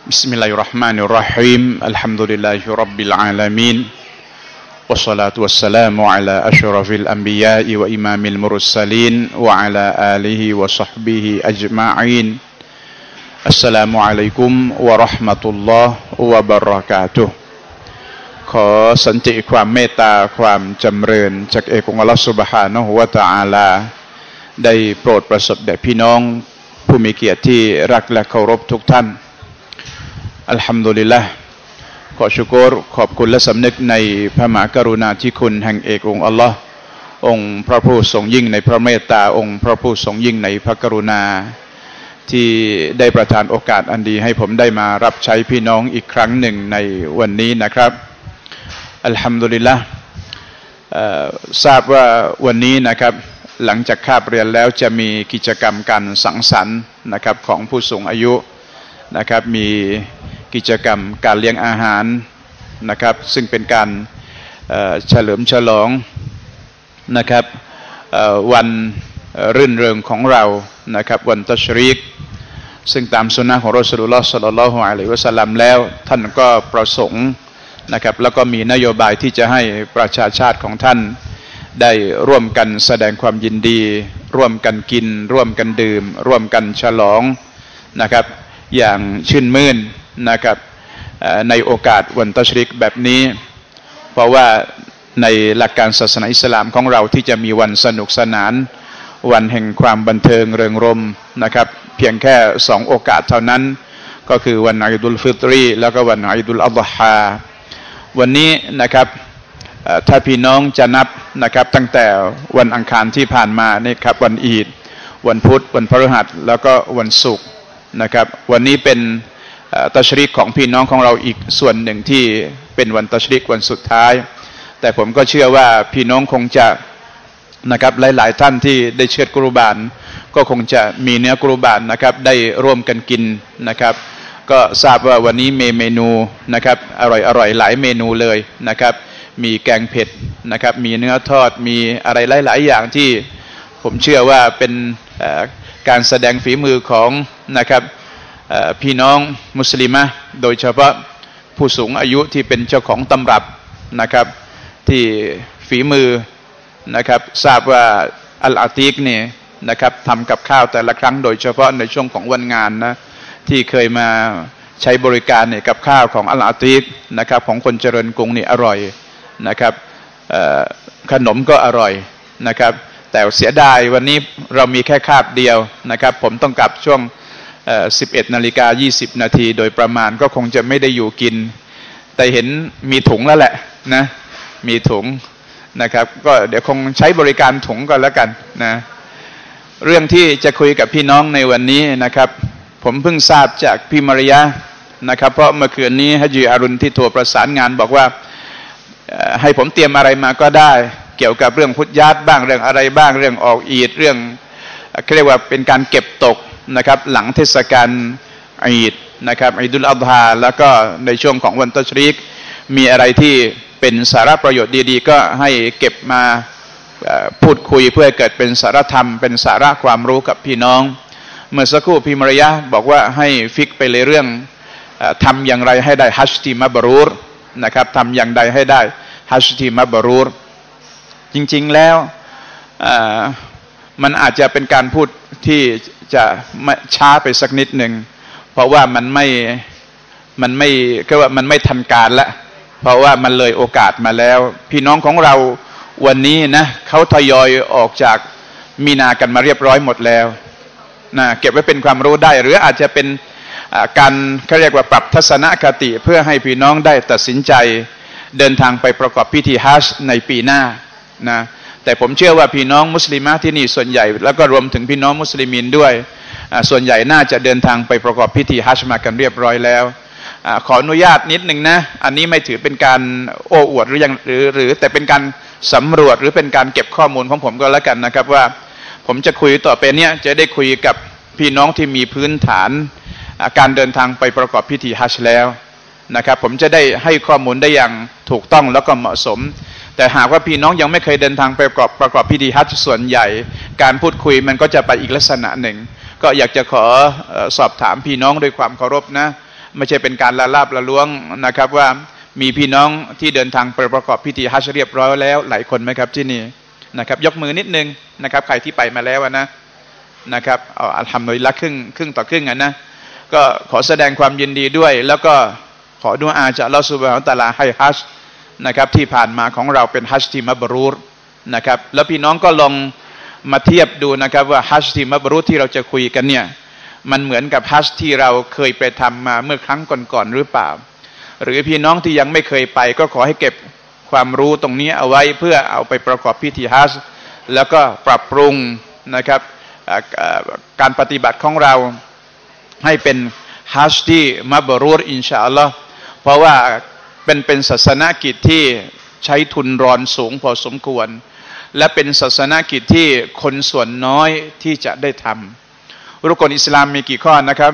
بسم الله الرحمن الرحيم الحمد لله رب العالمين والصلاة والسلام على أشرف الأنبياء وإمام المرسلين وعلى آله وصحبه أجمعين السلام عليكم ورحمة الله وبركاتهขอสันติความเมตตาความจำเริญจากเอกองค์อัลลอฮฺซุบฮานะฮูวะตะอาลาได้โปรดประสบแด่พี่น้องผู้มีเกียรติที่รักและเคารพทุกท่านอัลฮัมดุลิลละห์ขอชุกรขอบคุณและสำนึกในพระมหากรุณาธิคุณแห่งเอกองค์อัลลอฮ์องค์พระผู้ทรงยิ่งในพระเมตตาองค์พระผู้ทรงยิ่งในพระกรุณาที่ได้ประทานโอกาสอันดีให้ผมได้มารับใช้พี่น้องอีกครั้งหนึ่งในวันนี้นะครับอัลฮัมดุลิลละห์ทราบว่าวันนี้นะครับหลังจากคาบเรียนแล้วจะมีกิจกรรมการสังสรรค์นะครับของผู้สูงอายุนะครับมีกิจกรรมการเลี้ยงอาหารนะครับซึ่งเป็นการเฉลิมฉลองนะครับวันรื่นเริงของเรานะครับวันตัชรีกซึ่งตามสุนนะของรอซูลุลลอฮ์ ศ็อลลัลลอฮุอะลัยฮิวะซัลลัมแล้วท่านก็ประสงค์นะครับแล้วก็มีนโยบายที่จะให้ประชาชาติของท่านได้ร่วมกันแสดงความยินดีร่วมกันกินร่วมกันดื่มร่วมกันฉลองนะครับอย่างชื่นมื่นนะครับในโอกาสวันตัชริกแบบนี้เพราะว่าในหลักการศาสนาอิสลามของเราที่จะมีวันสนุกสนานวันแห่งความบันเทิงเริงรมย์นะครับเพียงแค่2โอกาสเท่านั้นก็คือวันอีดุลฟิตรีแล้วก็วันอีดุลอัฎฮาวันนี้นะครับถ้าพี่น้องจะนับนะครับตั้งแต่วันอังคารที่ผ่านมานี่ครับวันอีดวันพุธวันพฤหัสแล้วก็วันศุกร์นะครับวันนี้เป็นตัชริกของพี่น้องของเราอีกส่วนหนึ่งที่เป็นวันตัชริกวันสุดท้ายแต่ผมก็เชื่อว่าพี่น้องคงจะนะครับหลายๆท่านที่ได้เชือดกุรบานก็คงจะมีเนื้อกุรบานนะครับได้ร่วมกันกินนะครับก็ทราบว่าวันนี้มีเมนูนะครับอร่อยหลายเมนูเลยนะครับมีแกงเผ็ดนะครับมีเนื้อทอดมีอะไรหลายๆอย่างที่ผมเชื่อว่าเป็นการแสดงฝีมือของนะครับพี่น้องมุสลิมะโดยเฉพาะผู้สูงอายุที่เป็นเจ้าของตำรับนะครับที่ฝีมือนะครับทราบว่าอัลอาติกเนี่ยนะครับทำกับข้าวแต่ละครั้งโดยเฉพาะในช่วงของวันงานนะที่เคยมาใช้บริการเนี่ยกับข้าวของอัลอาติกนะครับของคนเจริญกรุงนี่อร่อยนะครับขนมก็อร่อยนะครับแต่เสียดายวันนี้เรามีแค่คาบเดียวนะครับผมต้องกลับช่วง11:20 น.โดยประมาณก็คงจะไม่ได้อยู่กินแต่เห็นมีถุงแล้วแหละนะมีถุงนะครับก็เดี๋ยวคงใช้บริการถุงก็แล้วกันนะเรื่องที่จะคุยกับพี่น้องในวันนี้นะครับผมเพิ่งทราบจากพี่มาริยะนะครับเพราะเมื่อคืนนี้ฮัจญีอารุณที่โทรประสานงานบอกว่าให้ผมเตรียมอะไรมาก็ได้เกี่ยวกับเรื่องพุทธญาติบ้างเรื่องอะไรบ้างเรื่องออกอีดเรื่องเรียกว่าเป็นการเก็บตกนะครับหลังเทศกาลอีดนะครับอีดุลอัฎฮาแล้วก็ในช่วงของวันตัชรีกมีอะไรที่เป็นสาระประโยชน์ดีๆก็ให้เก็บมาพูดคุยเพื่อเกิดเป็นสาระธรรมเป็นสาระความรู้กับพี่น้องเมื่อสักครู่พี่มารยะบอกว่าให้ฟิกไปเลยเรื่องทำอย่างไรให้ได้ฮัจญ์ที่มับรูรนะครับทำอย่างใดให้ได้ฮัจญ์ที่มับรูรจริงๆแล้วมันอาจจะเป็นการพูดที่จะช้าไปสักนิดหนึ่งเพราะว่ามันไม่ทันการละเพราะว่ามันเลยโอกาสมาแล้วพี่น้องของเราวันนี้นะเขาทยอยออกจากมีนากันมาเรียบร้อยหมดแล้วนะเก็บไว้เป็นความรู้ได้หรืออาจจะเป็นการเขาเรียกว่าปรับทัศนคติเพื่อให้พี่น้องได้ตัดสินใจเดินทางไปประกอบพิธีฮัจญ์ในปีหน้านะแต่ผมเชื่อว่าพี่น้องมุสลิมะที่นี่ส่วนใหญ่แล้วก็รวมถึงพี่น้องมุสลิมินด้วยส่วนใหญ่น่าจะเดินทางไปประกอบพิธีฮัจญ์มากันเรียบร้อยแล้วขออนุญาตนิดหนึ่งนะอันนี้ไม่ถือเป็นการโอ้อวดหรือแต่เป็นการสำรวจหรือเป็นการเก็บข้อมูลของผมก็แล้วกันนะครับว่าผมจะคุยต่อไปเนี้ยจะได้คุยกับพี่น้องที่มีพื้นฐานการเดินทางไปประกอบพิธีฮัจญ์แล้วนะครับผมจะได้ให้ข้อมูลได้อย่างถูกต้องแล้วก็เหมาะสมแต่หากว่าพี่น้องยังไม่เคยเดินทางไปประกอบพิธีฮัจญ์ส่วนใหญ่การพูดคุยมันก็จะไปอีกลักษณะหนึ่งก็อยากจะขอสอบถามพี่น้องด้วยความเคารพนะไม่ใช่เป็นการละลาบละล้วงนะครับว่ามีพี่น้องที่เดินทางไปประกอบพิธีฮัจญ์เรียบร้อยแล้วหลายคนไหมครับที่นี่นะครับยกมือนิดนึงนะครับใครที่ไปมาแล้วนะครับเอาอัลฮัมดุลิลละห์ครึ่งต่อครึ่งนะก็ขอแสดงความยินดีด้วยแล้วก็ขอดุอาจากอัลเลาะห์ซุบฮานะฮูวะตะอาลาให้ฮัจญ์นะครับที่ผ่านมาของเราเป็นฮัจญ์ที่มับรูรนะครับแล้วพี่น้องก็ลองมาเทียบดูนะครับว่าฮัจญ์ที่มับรูรที่เราจะคุยกันเนี่ยมันเหมือนกับฮัจญ์ที่เราเคยไปทำมาเมื่อครั้งก่อนๆหรือเปล่าหรือพี่น้องที่ยังไม่เคยไปก็ขอให้เก็บความรู้ตรงนี้เอาไว้เพื่อเอาไปประกอบพิธีฮัจญ์แล้วก็ปรับปรุงนะครับการปฏิบัติของเราให้เป็นฮัจญ์ที่มับรูรอินชาอัลลอฮ์เพราะว่าเป็นศาสนกิจที่ใช้ทุนรอนสูงพอสมควรและเป็นศาสนกิจที่คนส่วนน้อยที่จะได้ทำรุกลอิสลามมีกี่ข้อนะครับ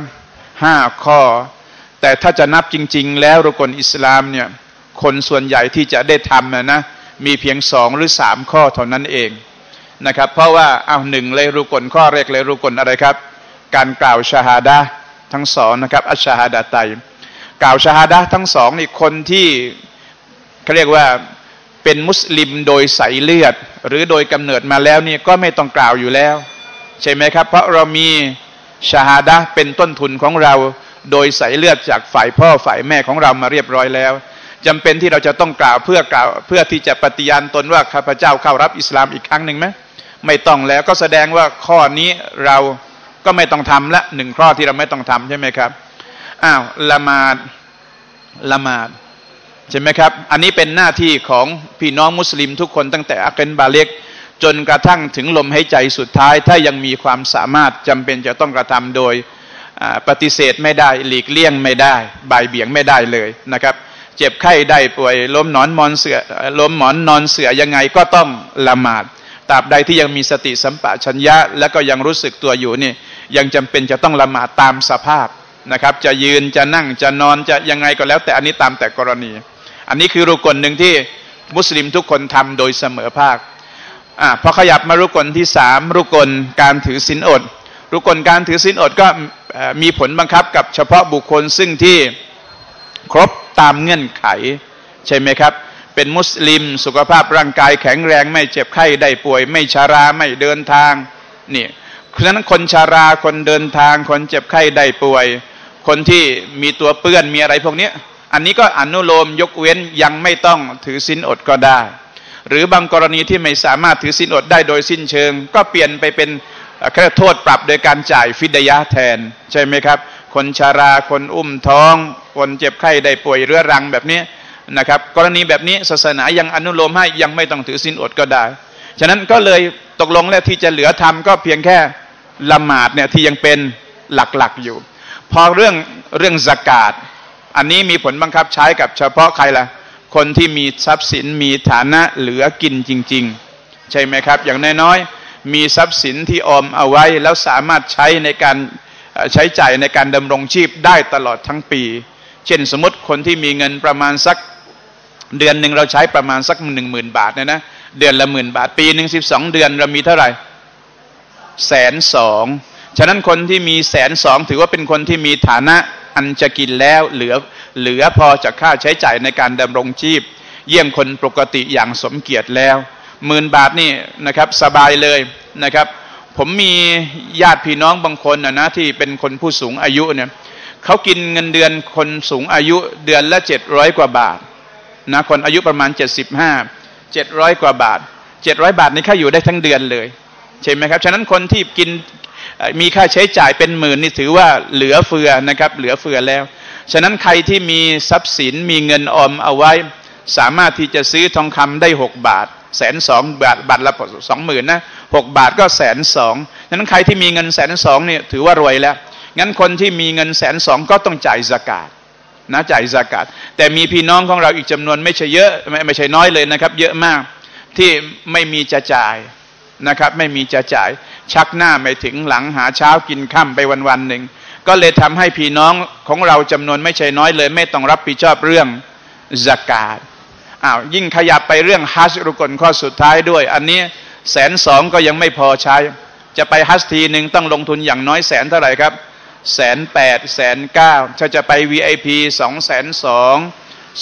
5ข้อแต่ถ้าจะนับจริงๆแล้วรุกลอิสลามเนี่ยคนส่วนใหญ่ที่จะได้ทำนะมีเพียง2หรือ3ข้อเท่านั้นเองนะครับเพราะว่าหนึ่งเลยรุกลข้อแรกเลยรุกลอะไรครับการกล่าวชาฮาดะห์ทั้งสองนะครับอัชชาฮาดะตัยกล่าวชาฮาดะห์ทั้งสองนี่คนที่เขาเรียกว่าเป็นมุสลิมโดยสายเลือดหรือโดยกำเนิดมาแล้วนี่ก็ไม่ต้องกล่าวอยู่แล้วใช่ไหมครับเพราะเรามีชาฮาดะห์เป็นต้นทุนของเราโดยสายเลือดจากฝ่ายพ่อฝ่ายแม่ของเรามาเรียบร้อยแล้วจำเป็นที่เราจะต้องกล่าวเพื่อที่จะปฏิญาณตนว่าข้าพเจ้าเข้ารับอิสลามอีกครั้งหนึ่งไหมไม่ต้องแล้วก็แสดงว่าข้อนี้เราก็ไม่ต้องทำละ1ข้อที่เราไม่ต้องทำใช่ไหมครับละหมาดใช่ไหมครับอันนี้เป็นหน้าที่ของพี่น้องมุสลิมทุกคนตั้งแต่อักเกนบาเล็กจนกระทั่งถึงลมหายใจสุดท้ายถ้ายังมีความสามารถจำเป็นจะต้องกระทำโดยปฏิเสธไม่ได้หลีกเลี่ยงไม่ได้บ่ายเบี่ยงไม่ได้เลยนะครับเจ็บไข้ได้ป่วยล้มหมอนนอนเสื่อยังไงก็ต้องละหมาดตราบใดที่ยังมีสติสัมปชัญญะและก็ยังรู้สึกตัวอยู่นี่ยังจำเป็นจะต้องละหมาดตามสภาพนะครับจะยืนจะนั่งจะนอนจะยังไงก็แล้วแต่อันนี้ตามแต่กรณีอันนี้คือรุกลหนึ่งที่มุสลิมทุกคนทำโดยเสมอภาคพอขยับมารุกลที่3รุกลการถือศีลอดรุกลการถือศีลอดก็มีผลบังคับกับเฉพาะบุคคลซึ่งที่ครบตามเงื่อนไขใช่ไหมครับเป็นมุสลิมสุขภาพร่างกายแข็งแรงไม่เจ็บไข้ได้ป่วยไม่ชราไม่เดินทางนี่เพราะฉะนั้นคนชราคนเดินทางคนเจ็บไข้ได้ป่วยคนที่มีตัวเปื้อนมีอะไรพวกนี้อันนี้ก็อนุโลมยกเว้นยังไม่ต้องถือศีลอดก็ได้หรือบางกรณีที่ไม่สามารถถือศีลอดได้โดยสิ้นเชิงก็เปลี่ยนไปเป็นแค่โทษปรับโดยการจ่ายฟิดยะห์แทนใช่ไหมครับคนชราคนอุ้มท้องคนเจ็บไข้ได้ป่วยเรื้อรังแบบนี้นะครับกรณีแบบนี้ศาสนายังอนุโลมให้ยังไม่ต้องถือศีลอดก็ได้ฉะนั้นก็เลยตกลงแล้วที่จะเหลือทำก็เพียงแค่ละหมาดเนี่ยที่ยังเป็นหลักๆอยู่พอเรื่องซะกาตอันนี้มีผลบังคับใช้กับเฉพาะใครล่ะคนที่มีทรัพย์สินมีฐานะเหลือกินจริงๆใช่ไหมครับอย่างน้อยๆมีทรัพย์สินที่ออมเอาไว้แล้วสามารถใช้ในการใช้จ่ายในการดำรงชีพได้ตลอดทั้งปีเช่นสมมติคนที่มีเงินประมาณสักเดือนหนึ่งเราใช้ประมาณสัก10,000 บาทนะเดือนละ10,000 บาทปีหนึ่ง12 เดือนเรามีเท่าไหร่120,000ฉะนั้นคนที่มี120,000ถือว่าเป็นคนที่มีฐานะอันจะกินแล้วเหลือพอจากค่าใช้จ่ายในการดำรงชีพเยี่ยมคนปกติอย่างสมเกียรติแล้ว10,000 บาทนี่นะครับสบายเลยนะครับผมมีญาติพี่น้องบางคนนะที่เป็นคนผู้สูงอายุเนี่ยเขากินเงินเดือนคนสูงอายุเดือนละ700 กว่าบาทนะคนอายุประมาณ75 700 กว่าบาท700 บาทนี่ค่าอยู่ได้ทั้งเดือนเลยใช่ไหมครับฉะนั้นคนที่กินมีค่าใช้จ่ายเป็นหมื่นนี่ถือว่าเหลือเฟือนะครับเหลือเฟือแล้วฉะนั้นใครที่มีทรัพย์สินมีเงินออมเอาไว้สามารถที่จะซื้อทองคำได้6 บาท120,000 บาทละ20,000นะ6 บาทก็120,000ฉะนั้นใครที่มีเงิน120,000เนี่ยถือว่ารวยแล้วงั้นคนที่มีเงิน120,000ก็ต้องจ่ายซะกาตนะจ่ายซะกาตแต่มีพี่น้องของเราอีกจำนวนไม่ใช่เยอะไม่ใช่น้อยเลยนะครับเยอะมากที่ไม่มีจะจ่ายนะครับไม่มีจะจ่ายชักหน้าไม่ถึงหลังหาเช้ากินค่ำไปวันๆหนึ่งก็เลยทำให้พี่น้องของเราจำนวนไม่ใช่น้อยเลยไม่ต้องรับผิดชอบเรื่องซะกาตยิ่งขยับไปเรื่องฮัจญ์รุกลข้อสุดท้ายด้วยอันนี้120,000ก็ยังไม่พอใช้จะไปฮัจญ์ทีหนึ่งต้องลงทุนอย่างน้อย100,000เท่าไหร่ครับ 108,000 109,000ถ้าจะไป VIP 220,000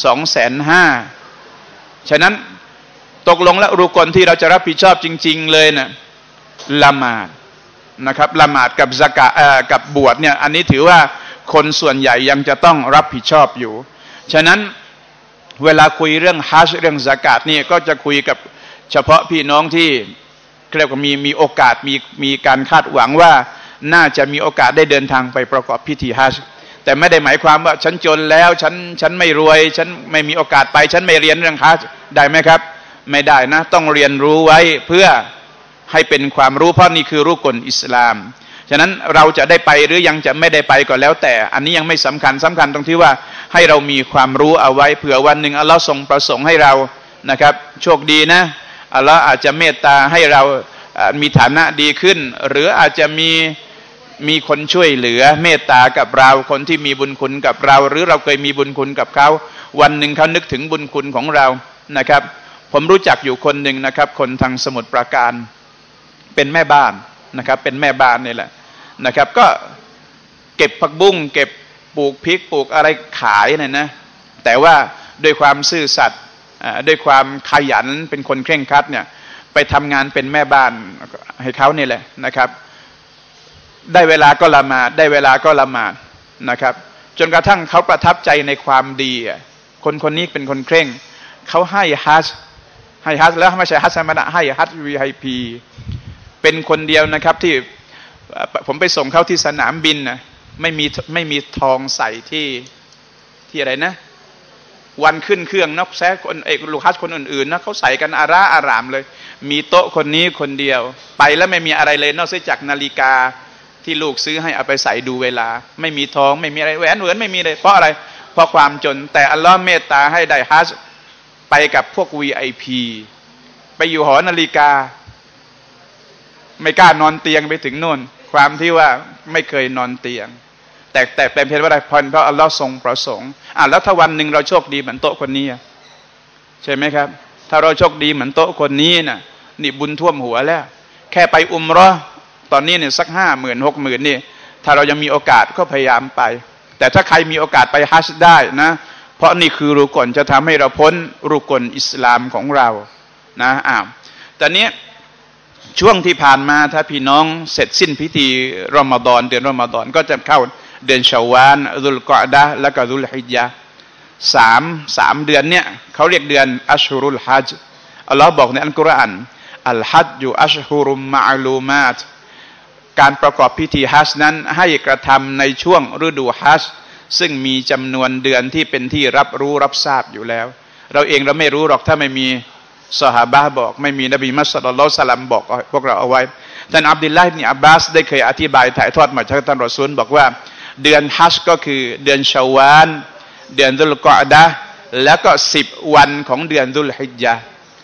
250,000ฉะนั้นตกลงแล้วรุกนที่เราจะรับผิดชอบจริงๆเลยนะละหมาดนะครับละหมาดกับซะกะกับบวชเนี่ยอันนี้ถือว่าคนส่วนใหญ่ยังจะต้องรับผิดชอบอยู่ฉะนั้นเวลาคุยเรื่องฮัจญ์เรื่องซะกาตนี่ก็จะคุยกับเฉพาะพี่น้องที่เรียกว่ามีโอกาสมีการคาดหวังว่าน่าจะมีโอกาสได้เดินทางไปประกอบพิธีฮัจญ์แต่ไม่ได้หมายความว่าฉันจนแล้วฉันไม่รวยฉันไม่มีโอกาสไปฉันไม่เรียนเรื่องฮัจญ์ได้ไหมครับไม่ได้นะต้องเรียนรู้ไว้เพื่อให้เป็นความรู้เพราะนี่คือรุกนอิสลามฉะนั้นเราจะได้ไปหรือยังจะไม่ได้ไปก็แล้วแต่อันนี้ยังไม่สำคัญตรงที่ว่าให้เรามีความรู้เอาไว้เผื่อวันหนึ่งอัลลอฮ์ทรงประสงค์ให้เรานะครับโชคดีนะอัลลอฮ์อาจจะเมตตาให้เรามีฐานะดีขึ้นหรืออาจจะมีคนช่วยเหลือเมตตากับเราคนที่มีบุญคุณกับเราหรือเราเคยมีบุญคุณกับเขาวันหนึ่งเขานึกถึงบุญคุณของเรานะครับผมรู้จักอยู่คนหนึ่งนะครับคนทางสมุทรปราการเป็นแม่บ้านนะครับเป็นแม่บ้านนี่แหละนะครับก็เก็บผักบุ้งเก็บปลูกพริกปลูกอะไรขายเนี่ยนะแต่ว่าด้วยความซื่อสัตย์ด้วยความขยันเป็นคนเคร่งครัดเนี่ยไปทำงานเป็นแม่บ้านให้เขานี่แหละนะครับได้เวลาก็ละหมาดได้เวลาก็ละหมาดนะครับจนกระทั่งเขาประทับใจในความดีคนนี้เป็นคนเคร่งเขาให้ฮัจญ์แล้วไม่ใช่ฮัจญ์ธรรมดาให้ฮัจญ์ VIP เป็นคนเดียวนะครับที่ผมไปส่งเขาที่สนามบินนะไม่มีทองใส่ที่อะไรนะวันขึ้นเครื่องนักแซกคนลูกฮัจญ์คนอื่นๆนะเขาใส่กันอารามเลยมีโต๊ะคนนี้คนเดียวไปแล้วไม่มีอะไรเลยนอกจากนาฬิกาที่ลูกซื้อให้เอาไปใส่ดูเวลาไม่มีทองไม่มีอะไรแหวนไม่มีเลยเพราะอะไรเพราะความจนแต่อัลลอฮ์เมตตาให้ได้ฮัจญ์ไปกับพวก VIP ไปอยู่หอนาฬิกาไม่กล้านอนเตียงไปถึงโน่นความที่ว่าไม่เคยนอนเตียงแต่เป็นเพียงว่าได้พรเพราะอัลลอฮ์ทรงประสงค์แล้วถ้าวันหนึ่งเราโชคดีเหมือนโต๊ะคนนี้ใช่ไหมครับถ้าเราโชคดีเหมือนโต๊ะคนนี้น่ะนี่บุญท่วมหัวแล้วแค่ไปอุมเราะห์ตอนนี้เนี่ยสัก50,000 60,000นี่ถ้าเรายังมีโอกาสก็พยายามไปแต่ถ้าใครมีโอกาสไปฮัจญ์ได้นะเพราะนี่คือรุกนจะทำให้เราพ้นรุกนอิสลามของเรานะแต่นี้ช่วงที่ผ่านมาถ้าพี่น้องเสร็จสิ้นพิธีรอมฎอนเดือนรอมฎอนก็จะเข้าเดือนชาววาลซุลกออดะห์และก็ซุลฮิจญะห์สามเดือนเนี่ยเขาเรียกเดือนอัชฮุรุลฮัจญ์อัลลอฮ์บอกในอัลกุรอานอัลฮัจญุอัชฮุรุมมะอลูมาตการประกอบพิธีฮัจญ์นั้นให้กระทำในช่วงฤดูฮัจญ์ซึ่งมีจำนวนเดือนที่เป็นที่รับรู้รับทราบอยู่แล้วเราเองเราไม่รู้หรอกถ้าไม่มีซอฮาบะห์บอกไม่มีนบีมุฮัมมัดศ็อลลัลลอฮุอะลัยฮิวะซัลลัมบอกพวกเราเอาไว้ท่านอับดุลลาห์อิบนุอับบาสได้เคยอธิบายถ่ายทอดมาจากท่านรอซูลบอกว่าเดือนฮัจญ์ก็คือเดือนชาวาลเดือนซุลกออดะห์แล้วก็10 วันของเดือนซุลฮิจญะห์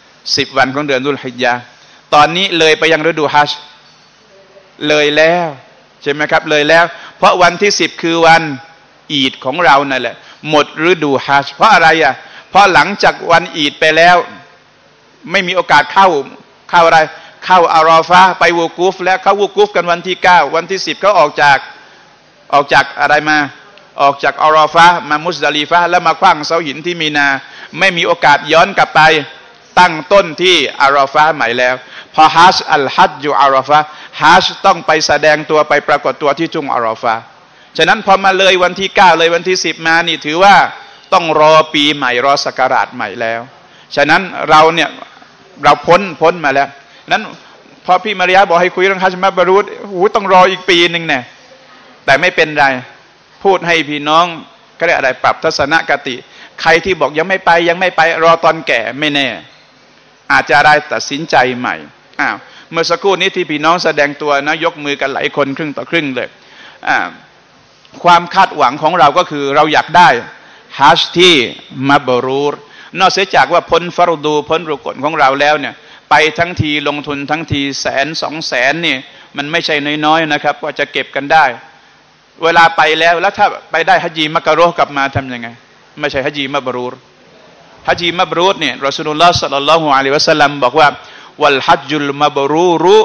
10 วันของเดือนซุลฮิจญะห์ตอนนี้เลยไปยังฤดูฮัจญ์เลยแล้วใช่ไหมครับเลยแล้วเพราะวันที่10คือวันอีดของเรานั่นแหละหมดฤดูฮัจญ์เพราะอะไรเพราะหลังจากวันอีดไปแล้วไม่มีโอกาสเข้าอะไรเข้าอาราฟะห์ไปวูกูฟแล้วเข้าวูกูฟกันวันที่9วันที่10เขาออกจากอะไรมาออกจากอาราฟะห์มามุซดาลิฟะห์แล้วมาขว้างเสาหินที่มีนาไม่มีโอกาสย้อนกลับไปตั้งต้นที่อาราฟะห์ใหม่แล้วพอฮัจญ์อัลฮัจญุอาราฟะห์ฮัจญ์ต้องไปแสดงตัวไปปรากฏตัวที่ทุ่งอาราฟะห์ฉะนั้นพอมาเลยวันที่9เลยวันที่10มานี่ถือว่าต้องรอปีใหม่รอศักราชใหม่แล้วฉะนั้นเราเนี่ยเราพ้นมาแล้วนั้นพอพี่มาริยาบอกให้คุยเรื่องฮัจญ์มับรูรต้องรออีกปีนึงเนี่ยแต่ไม่เป็นไรพูดให้พี่น้องก็ได้อะไรปรับทัศนคติใครที่บอกยังไม่ไปรอตอนแก่ไม่แน่อาจจะได้ตัดสินใจใหม่เมื่อสักครู่นี้ที่พี่น้องแสดงตัวนะยกมือกันหลายคนครึ่งต่อครึ่งเลยความคาดหวังของเราก็คือเราอยากได้ฮัจญ์ที่มับรูรนอกจากว่าพ้นฟารดูพ้นรุกนของเราแล้วเนี่ยไปทั้งทีลงทุนทั้งที100,000 200,000นี่มันไม่ใช่น้อยๆนะครับว่าจะเก็บกันได้เวลาไปแล้วถ้าไปได้ฮัจญีมักรุฮ์กลับมาทำยังไงไม่ใช่ฮัจญีมับรูรฮัจญีมับรูรเนี่ยรอซูลุลลอฮ์ศ็อลลัลลอฮุอะลัยฮิวะซัลลัมบอกว่าวัลฮัจญุลมับรูรุ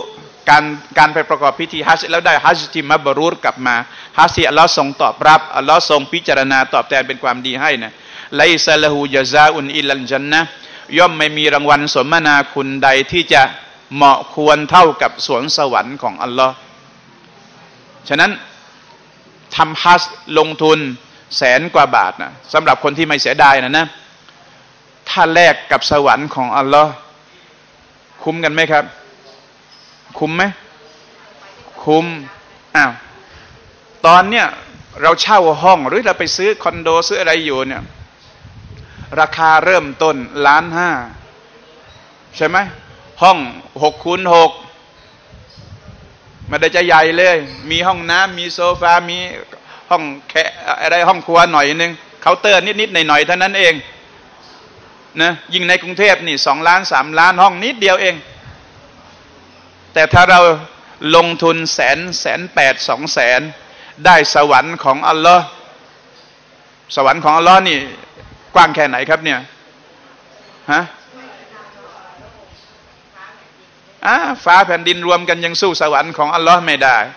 การไปประกอบพิธีฮัจญ์แล้วได้ฮัจญ์ที่มับรูรกลับมาฮัจญ์ที่อัลลอฮ์ทรงตอบรับอัลลอฮ์ทรงพิจารณาตอบแทนเป็นความดีให้นะไลซะละฮูญะซาอุนอิลลัลญันนะห์ย่อมไม่มีรางวัลสมนาคุณใดที่จะเหมาะควรเท่ากับสวนสวรรค์ของอัลลอฮ์ฉะนั้นทำฮัจญ์ลงทุน100,000 กว่าบาทนะสำหรับคนที่ไม่เสียดายนะถ้าแลกกับสวรรค์ของอัลลอฮ์คุ้มกันไหมครับคุ้มไหมคุ้มตอนเนี้ยเราเช่าห้องหรือเราไปซื้อคอนโดซื้ออะไรอยู่เนี่ยราคาเริ่มต้น1,500,000ใช่ไหมห้อง6x6ไม่ได้จะใหญ่เลยมีห้องน้ำมีโซฟามีห้องแค่อะไรห้องครัวหน่อยนึงเคาน์เตอร์นิดๆหน่อยๆเท่านั้นเองนะยิ่งในกรุงเทพนี่2 ล้าน3 ล้านห้องนิดเดียวเองแต่ถ้าเราลงทุน100,000 200,000ได้สวรรค์ของอัลลอฮ์สวรรค์ของอัลลอฮ์นี่กว้างแค่ไหนครับเนี่ยฟ้าแผ่นดินรวมกันยังสู้สวรรค์ของอัลลอฮ์ไม่ได้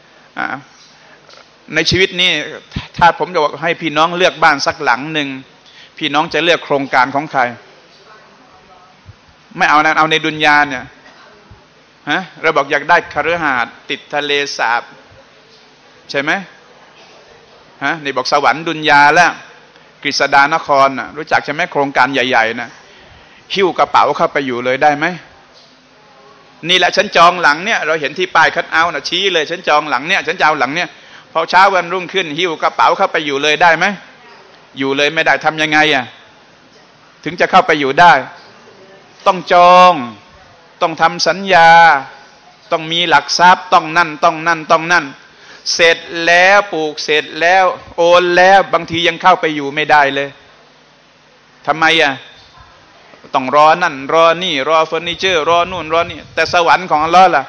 ในชีวิตนี้ถ้าผมจะบอกให้พี่น้องเลือกบ้านสักหลังหนึ่งพี่น้องจะเลือกโครงการของใครไม่เอานะเอาในดุนยาเนี่ยเราบอกอยากได้คฤหาสน์ติดทะเลสาบใช่ไหมนี่บอกสวรรค์ดุนยาแล้วกฤษดานครรู้จักใช่ไหมโครงการใหญ่ๆนะหิ้วกระเป๋าเข้าไปอยู่เลยได้ไหมนี่แหละฉันจองหลังเนี่ยเราเห็นที่ป้ายคัทเอาท์นะชี้เลยฉันจองหลังเนี่ยฉันจะเอาหลังเนี่ยพอเช้าวันรุ่งขึ้นหิ้วกระเป๋าเข้าไปอยู่เลยได้ไหมอยู่เลยไม่ได้ทำยังไงถึงจะเข้าไปอยู่ได้ต้องจองต้องทำสัญญาต้องมีหลักทรัพย์ต้องนั่นเสร็จแล้วปลูกเสร็จแล้วโอนแล้วบางทียังเข้าไปอยู่ไม่ได้เลยทำไมต้องรอนั่นรอนี่รอเฟอร์นิเจอร์รอนู่นรอนี่แต่สวรรค์ของอัลลอฮ์ล่ะ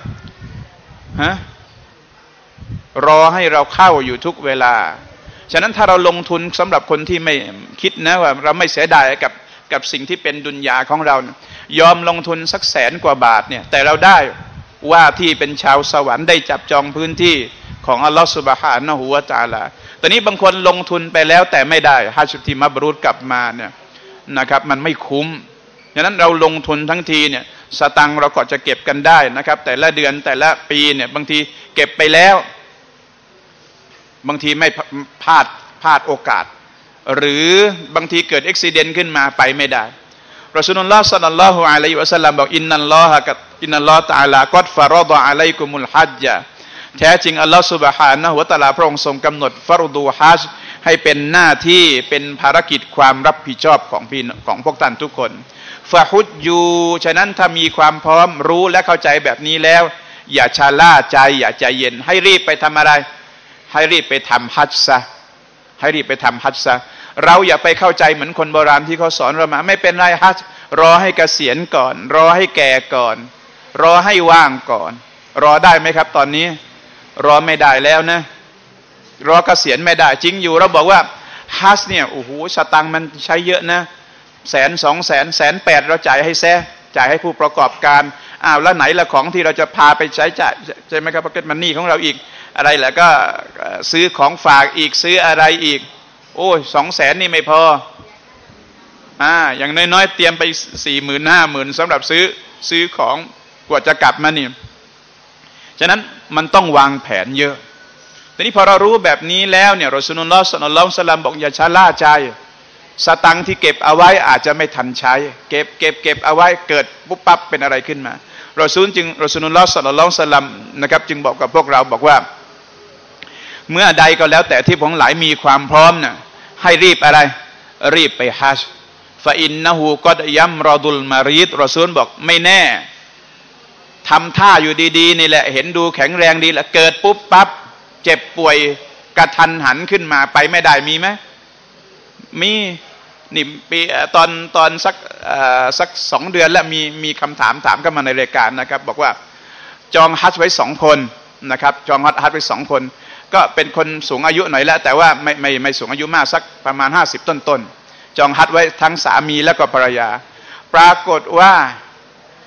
รอให้เราเข้าอยู่ทุกเวลาฉะนั้นถ้าเราลงทุนสำหรับคนที่ไม่คิดนะว่าเราไม่เสียดายกับสิ่งที่เป็นดุนยาของเรายอมลงทุนสัก100,000 กว่าบาทเนี่ยแต่เราได้ว่าที่เป็นชาวสวรรค์ได้จับจองพื้นที่ของอัลลอฮฺซุบฮานะฮูวะตะอาลาตอนนี้บางคนลงทุนไปแล้วแต่ไม่ได้ฮัจญ์ที่มับรูรกลับมาเนี่ยนะครับมันไม่คุ้มฉะนั้นเราลงทุนทั้งทีเนี่ยสตังค์เราก็จะเก็บกันได้นะครับแต่ละเดือนแต่ละปีเนี่ยบางทีเก็บไปแล้วบางทีไม่พลาดโอกาสหรือบางทีเกิดอุบัติเหตุขึ้นมาไปไม่ได้รอซูลุลลอฮ์ศ็อลลัลลอฮุอะลัยฮิวะซัลลัมบอกอินนัลลอฮะตะอาลากัดฟะรอฎะอะลัยกุมุลฮัจญะแท้จริงอัลลอฮ์ซุบฮานะฮูวะตะอาลาพระองค์ทรงกำหนดฟัรดูฮัจญ์ให้เป็นหน้าที่เป็นภารกิจความรับผิดชอบของพวกท่านทุกคนฟะฮุจญูฉะนั้นถ้ามีความพร้อมรู้และเข้าใจแบบนี้แล้วอย่าชะล่าใจอย่าใจเย็นให้รีบไปทำอะไรให้รีบไปทำฮัจญ์ซะให้รีบไปทำฮัจญ์ซะเราอย่าไปเข้าใจเหมือนคนโบราณที่เขาสอนเรามาไม่เป็นไรฮัจญ์รอให้เกษียณก่อนรอให้แก่ก่อนรอให้ว่างก่อนรอได้ไหมครับตอนนี้รอไม่ได้แล้วนะรอเกษียณไม่ได้จริงอยู่เราบอกว่าฮัจญ์เนี่ยโอ้โหสตังค์มันใช้เยอะนะ100,000 200,000 180,000เราจ่ายให้จ่ายให้ผู้ประกอบการแล้วไหนละของที่เราจะพาไปใช้จ่ายใช่ไหมครับพ็อกเก็ตมันนี่ของเราอีกอะไรแหละก็ซื้อของฝากอีกซื้ออะไรอีกโอ้ย200,000นี่ไม่พออย่างน้อยๆเตรียมไป40,000 50,000สำหรับซื้อของกว่าจะกลับมานี่ฉะนั้นมันต้องวางแผนเยอะทีนี้พอเรารู้แบบนี้แล้วเนี่ยรอซูลุลลอฮ์ศ็อลลัลลอฮุอะลัยฮิวะซัลลัมบอกอย่าชะล่าใจสตังค์ที่เก็บเอาไว้อาจจะไม่ทันใช้เก็บเอาไว้เกิดปุ๊บปั๊บเป็นอะไรขึ้นมารอซูลุลลอฮ์ศ็อลลัลลอฮุอะลัยฮิวะซัลลัมนะครับจึงบอกกับพวกเราบอกว่าเมื่อใดก็แล้วแต่ที่พวกหลายมีความพร้อมเนี่ยให้รีบอะไรรีบไปฮัจญ์ฟะอินนะฮูกัดยัมรอดุลมารีดรอซูลบอกไม่แน่ทำท่าอยู่ดีๆนี่แหละเห็นดูแข็งแรงดีแหละเกิดปุ๊บปั๊บเจ็บป่วยกระทันหันขึ้นมาไปไม่ได้มีไหมมีนี่ปีตอนสัก2 เดือนแล้วมีคำถามเข้ามาในรายการนะครับบอกว่าจองฮัจญ์ไว้2 คนนะครับจองฮัจญ์ไว้2 คนก็เป็นคนสูงอายุหน่อยแล้วแต่ว่าไม่สูงอายุมากสักประมาณ50ต้นจองฮัจญ์ไว้ทั้งสามีแล้วก็ภรรยาปรากฏว่า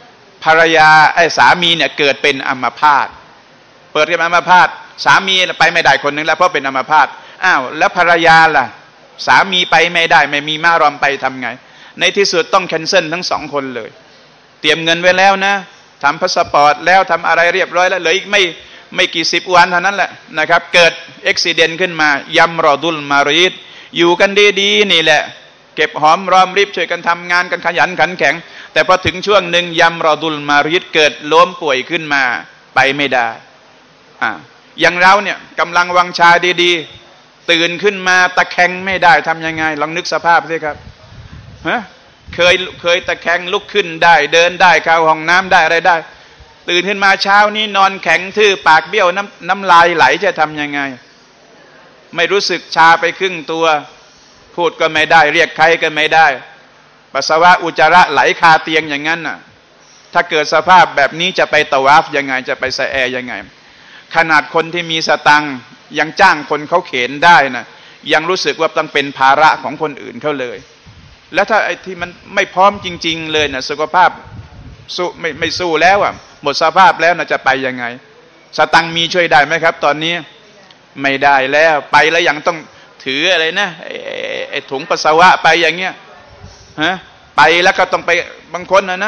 ภรรยาสามีเนี่ยเกิดเป็นอัมพาตเปิดกับอัมพาตสามีไปไม่ได้คนนึงแล้วเพราะเป็นอัมพาตอ้าวแล้วภรรยาล่ะสามีไปไม่ได้ไม่มีมารอมไปทำไงในที่สุดต้องแคนเซิลทั้ง2 คนเลยเตรียมเงินไว้แล้วนะทำพาสปอร์ตแล้วทำอะไรเรียบร้อยแล้วเหลืออีกไม่กี่สิบวันเท่านั้นแหละนะครับเกิดอุบัติเหตุขึ้นมายัมรอดุลมารีดอยู่กันดีๆนี่แหละเก็บหอมรอมริบช่วยกันทำงานกันขยันขันแข็งแต่พอถึงช่วงหนึ่งยัมรอดุลมารีดเกิดล้มป่วยขึ้นมาไปไม่ได้อย่างเราเนี่ยกำลังวังชาดีๆตื่นขึ้นมาตะแคงไม่ได้ทำยังไงลองนึกสภาพสิครับเคยตะแคงลุกขึ้นได้เดินได้เข้าห้องน้ำได้อะไรได้ตื่นขึ้นมาเช้านี้นอนแข็งทื่อปากเบี้ยวน้ำลายไหลจะทำยังไงไม่รู้สึกชาไปครึ่งตัวพูดก็ไม่ได้เรียกใครก็ไม่ได้ปัสสาวะอุจจาระไหลคาเตียงอย่างนั้นน่ะถ้าเกิดสภาพแบบนี้จะไปตะวาฟยังไงจะไปสะแอยังไงขนาดคนที่มีสตังค์ยังจ้างคนเขาเข็นได้นะยังรู้สึกว่าต้องเป็นภาระของคนอื่นเขาเลยแล้วถ้าไอ้ที่มันไม่พร้อมจริงๆเลยนะสุขภาพสู้ไม่สู้แล้วอ่ะหมดสภาพแล้วนะจะไปยังไงสตังค์มีช่วยได้ไหมครับตอนนี้ไม่ได้แล้วไปแล้วยังต้องถืออะไรนะไอ้ถุงปัสสาวะไปอย่างเงี้ยไปแล้วก็ต้องไปบางคนนะ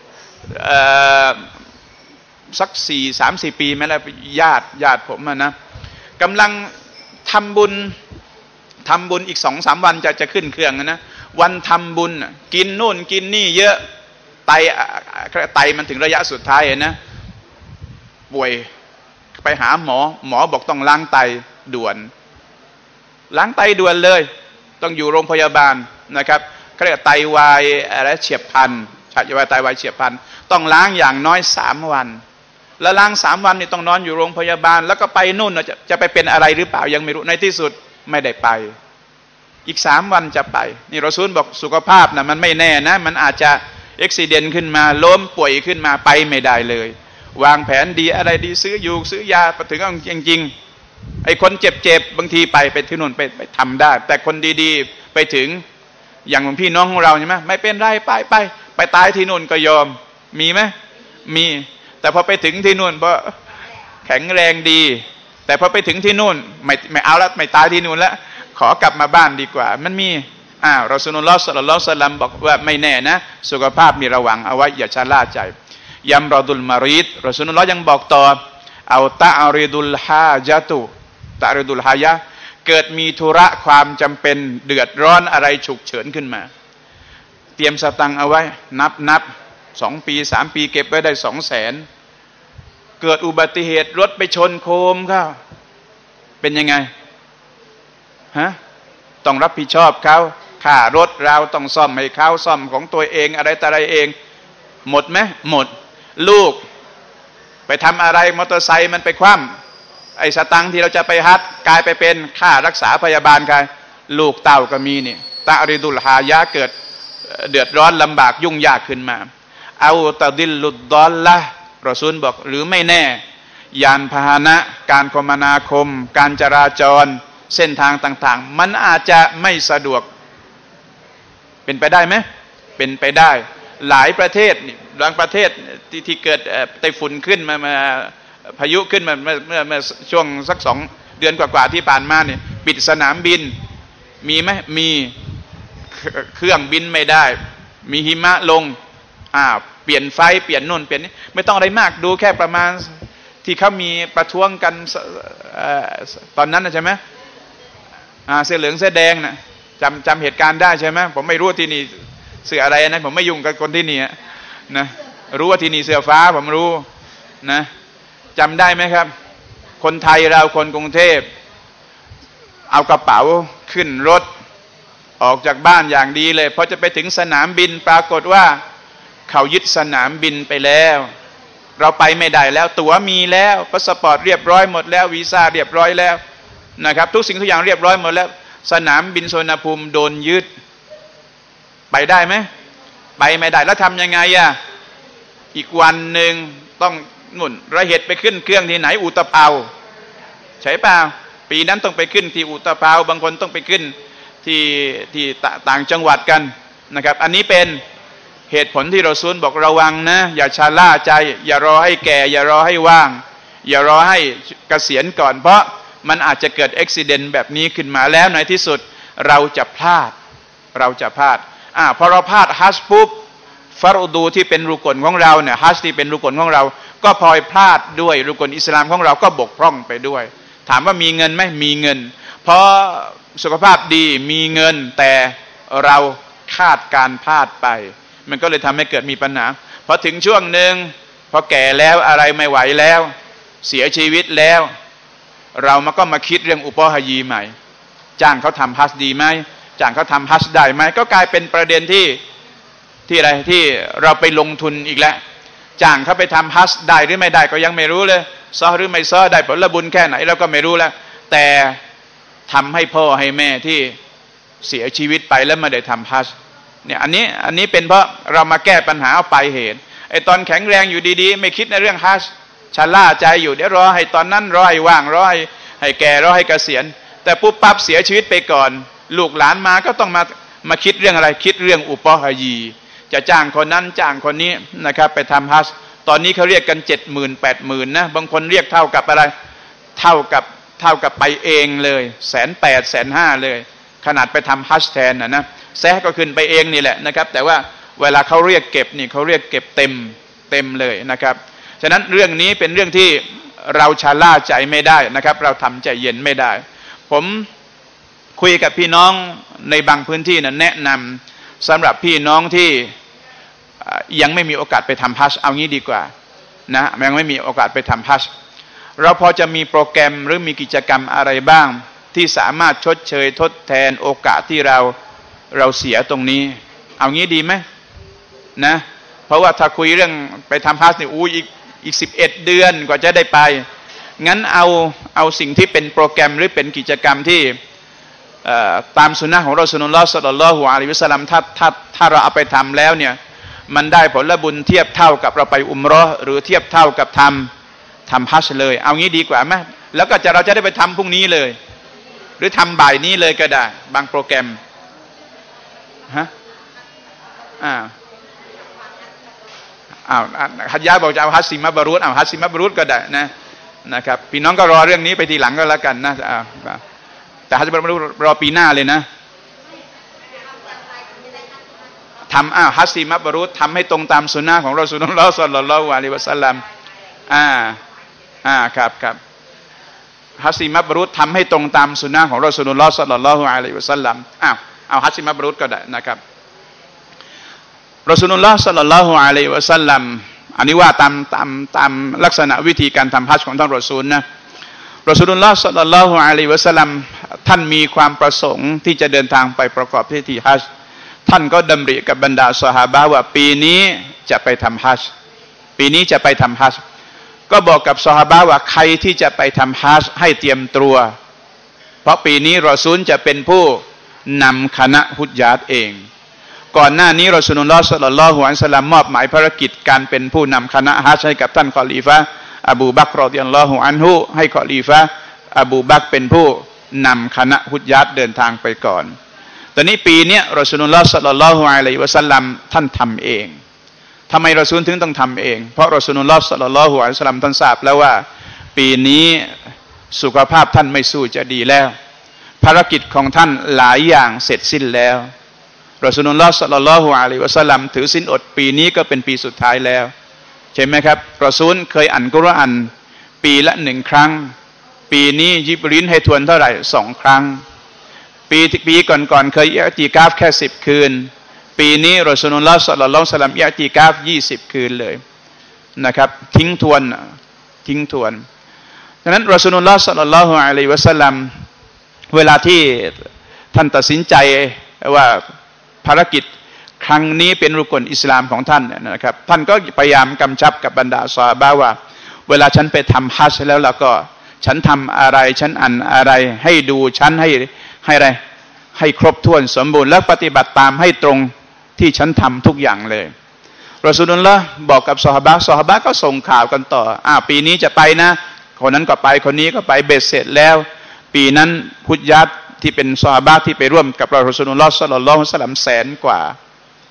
สัก3-4 ปีไม่แล้วญาติผมนะกำลังทำบุญอีก2-3 วันจะขึ้นเครื่องนะวันทำบุญกินนู่นกินนี่เยอะไตมันถึงระยะสุดท้ายนะป่วยไปหาหมอบอกต้องล้างไตด่วนล้างไตด่วนเลยต้องอยู่โรงพยาบาลนะครับเขาเรียกไตวายอะไรเฉียบพลันไตวายเฉียบพลันต้องล้างอย่างน้อย3 วันแล้วล้าง3 วันนี่ต้องนอนอยู่โรงพยาบาลแล้วก็ไปนู่นจะไปเป็นอะไรหรือเปล่ายังไม่รู้ในที่สุดไม่ได้ไปอีก3 วันจะไปนี่รอซูลบอกสุขภาพนะมันไม่แน่นะมันอาจจะอุบัติเหตุขึ้นมาล้มป่วยขึ้นมาไปไม่ได้เลยวางแผนดีอะไรดีซื้อยาไปถึงจริงๆไอ้คนเจ็บบางทีไปที่นู่นไปทำได้แต่คนดีๆไปถึงอย่างพี่น้องของเราใช่ไหมไม่เป็นไรไปตายที่นู่นก็ยอมมีไหมมีแต่พอไปถึงที่นู่นเพราะแข็งแรงดีแต่พอไปถึงที่นู่นไม่เอาแล้วไม่ตายที่นู่นแล้วขอกลับมาบ้านดีกว่ามันมีรอซูลุลลอฮ์ ศ็อลลัลลอฮุอะลัยฮิวะซัลลัมบอกว่าไม่แน่นะสุขภาพมีระวังเอาไว้อย่าชะล่าใจยัมรอดุลมารีดรอซูลุลลอฮ์ยังบอกต่อเอาตะอาริดุลฮาญะตุตะอาริดุลฮายะเกิดมีธุระความจำเป็นเดือดร้อนอะไรฉุกเฉินขึ้นมาเตรียมสตังค์เอาไว้นับ2 ปี3 ปีเก็บไว้ได้200,000เกิดอุบัติเหตุรถไปชนโคมเขาเป็นยังไงต้องรับผิดชอบเขาค่ารถเราต้องซ่อมให้เขาซ่อมของตัวเองอะไรแต่อะไรเองหมดไหมหมดลูกไปทำอะไรมอเตอร์ไซค์มันไปคว่ำไอ้สตังค์ที่เราจะไปฮัดกลายไปเป็นค่ารักษาพยาบาลใครลูกเต้าก็มีนี่ตะริดุลฮายะเกิดเดือดร้อนลำบากยุ่งยากขึ้นมาเอาตะดิลลุดดอลละรอซูลบอกหรือไม่แน่ยานพาหนะการคมนาคมการจราจรเส้นทางต่างๆมันอาจจะไม่สะดวกเป็นไปได้ไหมเป็นไปได้หลายประเทศนี่บางประเทศที่เกิดไต้ฝุ่นขึ้นมาพายุขึ้นมาเมื่อช่วงสัก2 เดือนกว่าๆที่ผ่านมาเนี่ยปิดสนามบินมีไหมมีเครื่องบินไม่ได้มีหิมะลงเปลี่ยนไฟเปลี่ยนนู่นเปลี่ยนนี่ไม่ต้องอะไรมากดูแค่ประมาณที่เขามีประท้วงกันตอนนั้นนะใช่ไหมเสื้อเหลืองเสื้อแดงนะจำเหตุการณ์ได้ใช่ไหมผมไม่รู้ที่นี่เสื้ออะไรนะผมไม่ยุ่งกับคนที่นี่นะรู้ว่าที่นี่เสื้อฟ้าผมรู้นะจำได้ไหมครับคนไทยเราคนกรุงเทพเอากระเป๋าขึ้นรถออกจากบ้านอย่างดีเลยพอจะไปถึงสนามบินปรากฏว่าเขายึดสนามบินไปแล้วเราไปไม่ได้แล้วตั๋วมีแล้วพาสปอร์ตเรียบร้อยหมดแล้ววีซ่าเรียบร้อยแล้วนะครับทุกสิ่งทุกอย่างเรียบร้อยหมดแล้วสนามบินสุวรรณภูมิโดนยึดไปได้ไหมไปไม่ได้แล้วทำยังไงอีกวันหนึ่งต้องนุ่นระเหตุไปขึ้นเครื่องที่ไหนอุตภาวใช่เปล่าปีนั้นต้องไปขึ้นที่อุตภาวบางคนต้องไปขึ้นที่ต่างจังหวัดกันนะครับอันนี้เป็นเหตุผลที่รอซูลบอกระวังนะอย่าชะล่าใจอย่ารอให้แก่อย่ารอให้ว่างอย่ารอให้เกษียณก่อนเพราะมันอาจจะเกิดอุบัติเหตุแบบนี้ขึ้นมาแล้วในที่สุดเราจะพลาดพอเราพลาดฮัจญ์ปุ๊บฟารดูที่เป็นรุกนของเราเนี่ยฮัจญ์ที่เป็นรุกนของเราก็พลอยพลาดด้วยรุกนอิสลามของเราก็บกพร่องไปด้วยถามว่ามีเงินไหมมีเงินเพราะสุขภาพดีมีเงินแต่เราคาดการพลาดไปมันก็เลยทำให้เกิดมีปัญหาพอถึงช่วงหนึ่งพอแก่แล้วอะไรไม่ไหวแล้วเสียชีวิตแล้วเราก็มาคิดเรื่องอุปหยีใหม่จ้างเขาทำฮัจญ์ดีไหมจ้างเขาทำฮัจญ์ได้ไหมก็กลายเป็นประเด็นที่อะไรที่เราไปลงทุนอีกแล้วจ้างเขาไปทำฮัจญ์ได้หรือไม่ได้ก็ยังไม่รู้เลยซ้อหรือไม่ซ้อได้ผลบุญแค่ไหนเราก็ไม่รู้แล้วแต่ทำให้พ่อให้แม่ที่เสียชีวิตไปแล้วไม่ได้ทำฮัจญ์เนี่ยอันนี้เป็นเพราะเรามาแก้ปัญหาเอาปลายเหตุไอ้ตอนแข็งแรงอยู่ดีๆไม่คิดในเรื่องฮัจญ์ชะล่าใจอยู่เดี๋ยวรอให้ตอนนั้นรอให้ว่างรอให้แก่รอให้เกษียณแต่ปุ๊บปั๊บเสียชีวิตไปก่อนลูกหลานมาก็ต้องมาคิดเรื่องอะไรคิดเรื่องอุปหยีจะจ้างคนนั้นจ้างคนนี้นะครับไปทำฮัจญ์ตอนนี้เขาเรียกกัน70,000 80,000นะบางคนเรียกเท่ากับอะไรเท่ากับไปเองเลย180,000 150,000เลยขนาดไปทำฮัจญ์แทนนะแซะก็ขึ้นไปเองนี่แหละนะครับแต่ว่าเวลาเขาเรียกเก็บนี่เขาเรียกเก็บเต็มเลยนะครับฉะนั้นเรื่องนี้เป็นเรื่องที่เราชะล่าใจไม่ได้นะครับเราทำใจเย็นไม่ได้ผมคุยกับพี่น้องในบางพื้นที่นะแนะนำสำหรับพี่น้องที่ยังไม่มีโอกาสไปทำฮัจญ์เอางี้ดีกว่านะยังไม่มีโอกาสไปทำฮัจญ์เราพอจะมีโปรแกรมหรือมีกิจกรรมอะไรบ้างที่สามารถชดเชยทดแทนโอกาสที่เราเสียตรงนี้เอางี้ดีไหมนะเพราะว่าถ้าคุยเรื่องไปทำฮัจญ์นี่อีก11 เดือนกว่าจะได้ไปงั้นเอาสิ่งที่เป็นโปรแกรมหรือเป็นกิจกรรมที่ตามสุนนะของรอซูลุลลอฮ์ ศ็อลลัลลอฮุอะลัยฮิวะซัลลัมถ้าเราเอาไปทำแล้วเนี่ยมันได้ผลบุญเทียบเท่ากับเราไปอุมเราะห์หรือเทียบเท่ากับทำฮัจญ์เลยเอางี้ดีกว่าไหมแล้วก็เราจะได้ไปทำพรุ่งนี้เลยหรือทำบ่ายนี้เลยก็ได้บางโปรแกรมฮะฮัจญะบอกจะเอาฮัจญ์ซิมะบะรูดเอาฮัจญ์ซิมะบะรูดก็ได้นะครับพี่น้องก็รอเรื่องนี้ไปทีหลังก็แล้วกันนะแต่ฮัจญ์ซิมะบะรูดรอปีหน้าเลยนะทำฮัจญ์ซิมะบะรูดทำให้ตรงตามสุนนะของรอซูลุลลอฮ์ ศ็อลลัลลอฮุอะลัยฮิวะซัลลัมครับฮัจญ์ซิมะบะรูดทำให้ตรงตามสุนนะของรอซูลุลลอฮ์ ศ็อลลัลลอฮุอะลัยฮิวะซัลลัมเอาฮัจญ์ซิมะบะรูดก็ได้นะครับรอซูลุลลอฮ์ ศ็อลลัลลอฮุอะลัยฮิวะซัลลัมอันนี้ว่าตามลักษณะวิธีการทำฮัจญ์ของท่านรอซูลนะรอซูลุลลอฮ์ ศ็อลลัลลอฮุอะลัยฮิวะซัลลัมท่านมีความประสงค์ที่จะเดินทางไปประกอบพิธีฮัจญ์ท่านก็ดำริกับบรรดาซอฮาบะห์ว่าปีนี้จะไปทำฮัจญ์ก็บอกกับซอฮาบะห์ว่าใครที่จะไปทำฮัจญ์ให้เตรียมตัวเพราะปีนี้รอซูลจะเป็นผู้นำคณะฮุจญาตเองก่อนหน้านี้รอซูลุลลอฮ์ ศ็อลลัลลอฮุอะลัยฮิวะซัลลัมมอบหมายภารกิจการเป็นผู้นำคณะฮัจญ์ให้กับท่านคอลีฟะห์อบูบักร รอฎิยัลลอฮุอันฮุให้คอลีฟะห์อบูบักรเป็นผู้นำคณะฮุจญาตเดินทางไปก่อนตอนนี้ปีนี้รอซูลุลลอฮ์ ศ็อลลัลลอฮุอะลัยฮิวะซัลลัมท่านทำเองทำไมรอซูลถึงต้องทำเองเพราะรอซูลุลลอฮ์ ศ็อลลัลลอฮุอะลัยฮิวะซัลลัมท่านทราบแล้วว่าปีนี้สุขภาพท่านไม่สู้จะดีแล้วภารกิจของท่านหลายอย่างเสร็จสิ้นแล้วรอซูลุลลอฮ์ ศ็อลลัลลอฮุอะลัยฮิวะซัลลัมถือศีลอดปีนี้ก็เป็นปีสุดท้ายแล้วใช่ไหมครับรอซูลเคยอ่านกุรอานปีละ1 ครั้งปีนี้ญิบรีลให้ทวนเท่าไหร่2 ครั้งปีก่อนเคยอิอ์ติกาฟแค่10 คืนปีนี้รอซูลุลลอฮ์ ศ็อลลัลลอฮุอะลัยฮิวะซัลลัมอิอ์ติกาฟ20 คืนเลยนะครับทิ้งทวนดังนั้นรอซูลุลลอฮ์ ศ็อลลัลลอฮุอะลัยฮิวะซัลลัมเวลาที่ท่านตัดสินใจว่าภารกิจครั้งนี้เป็นรุกนอิสลามของท่านนะครับท่านก็พยายามกำชับกับบรรดาซอฮาบะห์ว่าเวลาฉันไปทำฮัจญ์แล้วก็ฉันทำอะไรฉันอ่านอะไรให้ดูฉันให้อะไรให้ครบถ้วนสมบูรณ์และปฏิบัติตามให้ตรงที่ฉันทำทุกอย่างเลยรอซูลุลลอฮ์บอกกับซอฮาบะห์ก็ส่งข่าวกันต่อปีนี้จะไปนะคนนั้นก็ไปคนนี้ก็ไปเบ็ดเสร็จแล้วปีนั้นฮุจญาตที่เป็นซอฮาบะห์ที่ไปร่วมกับรอซูลุลลอฮ์ ศ็อลลัลลอฮุอะลัยฮิวะซัลลัม100,000 กว่า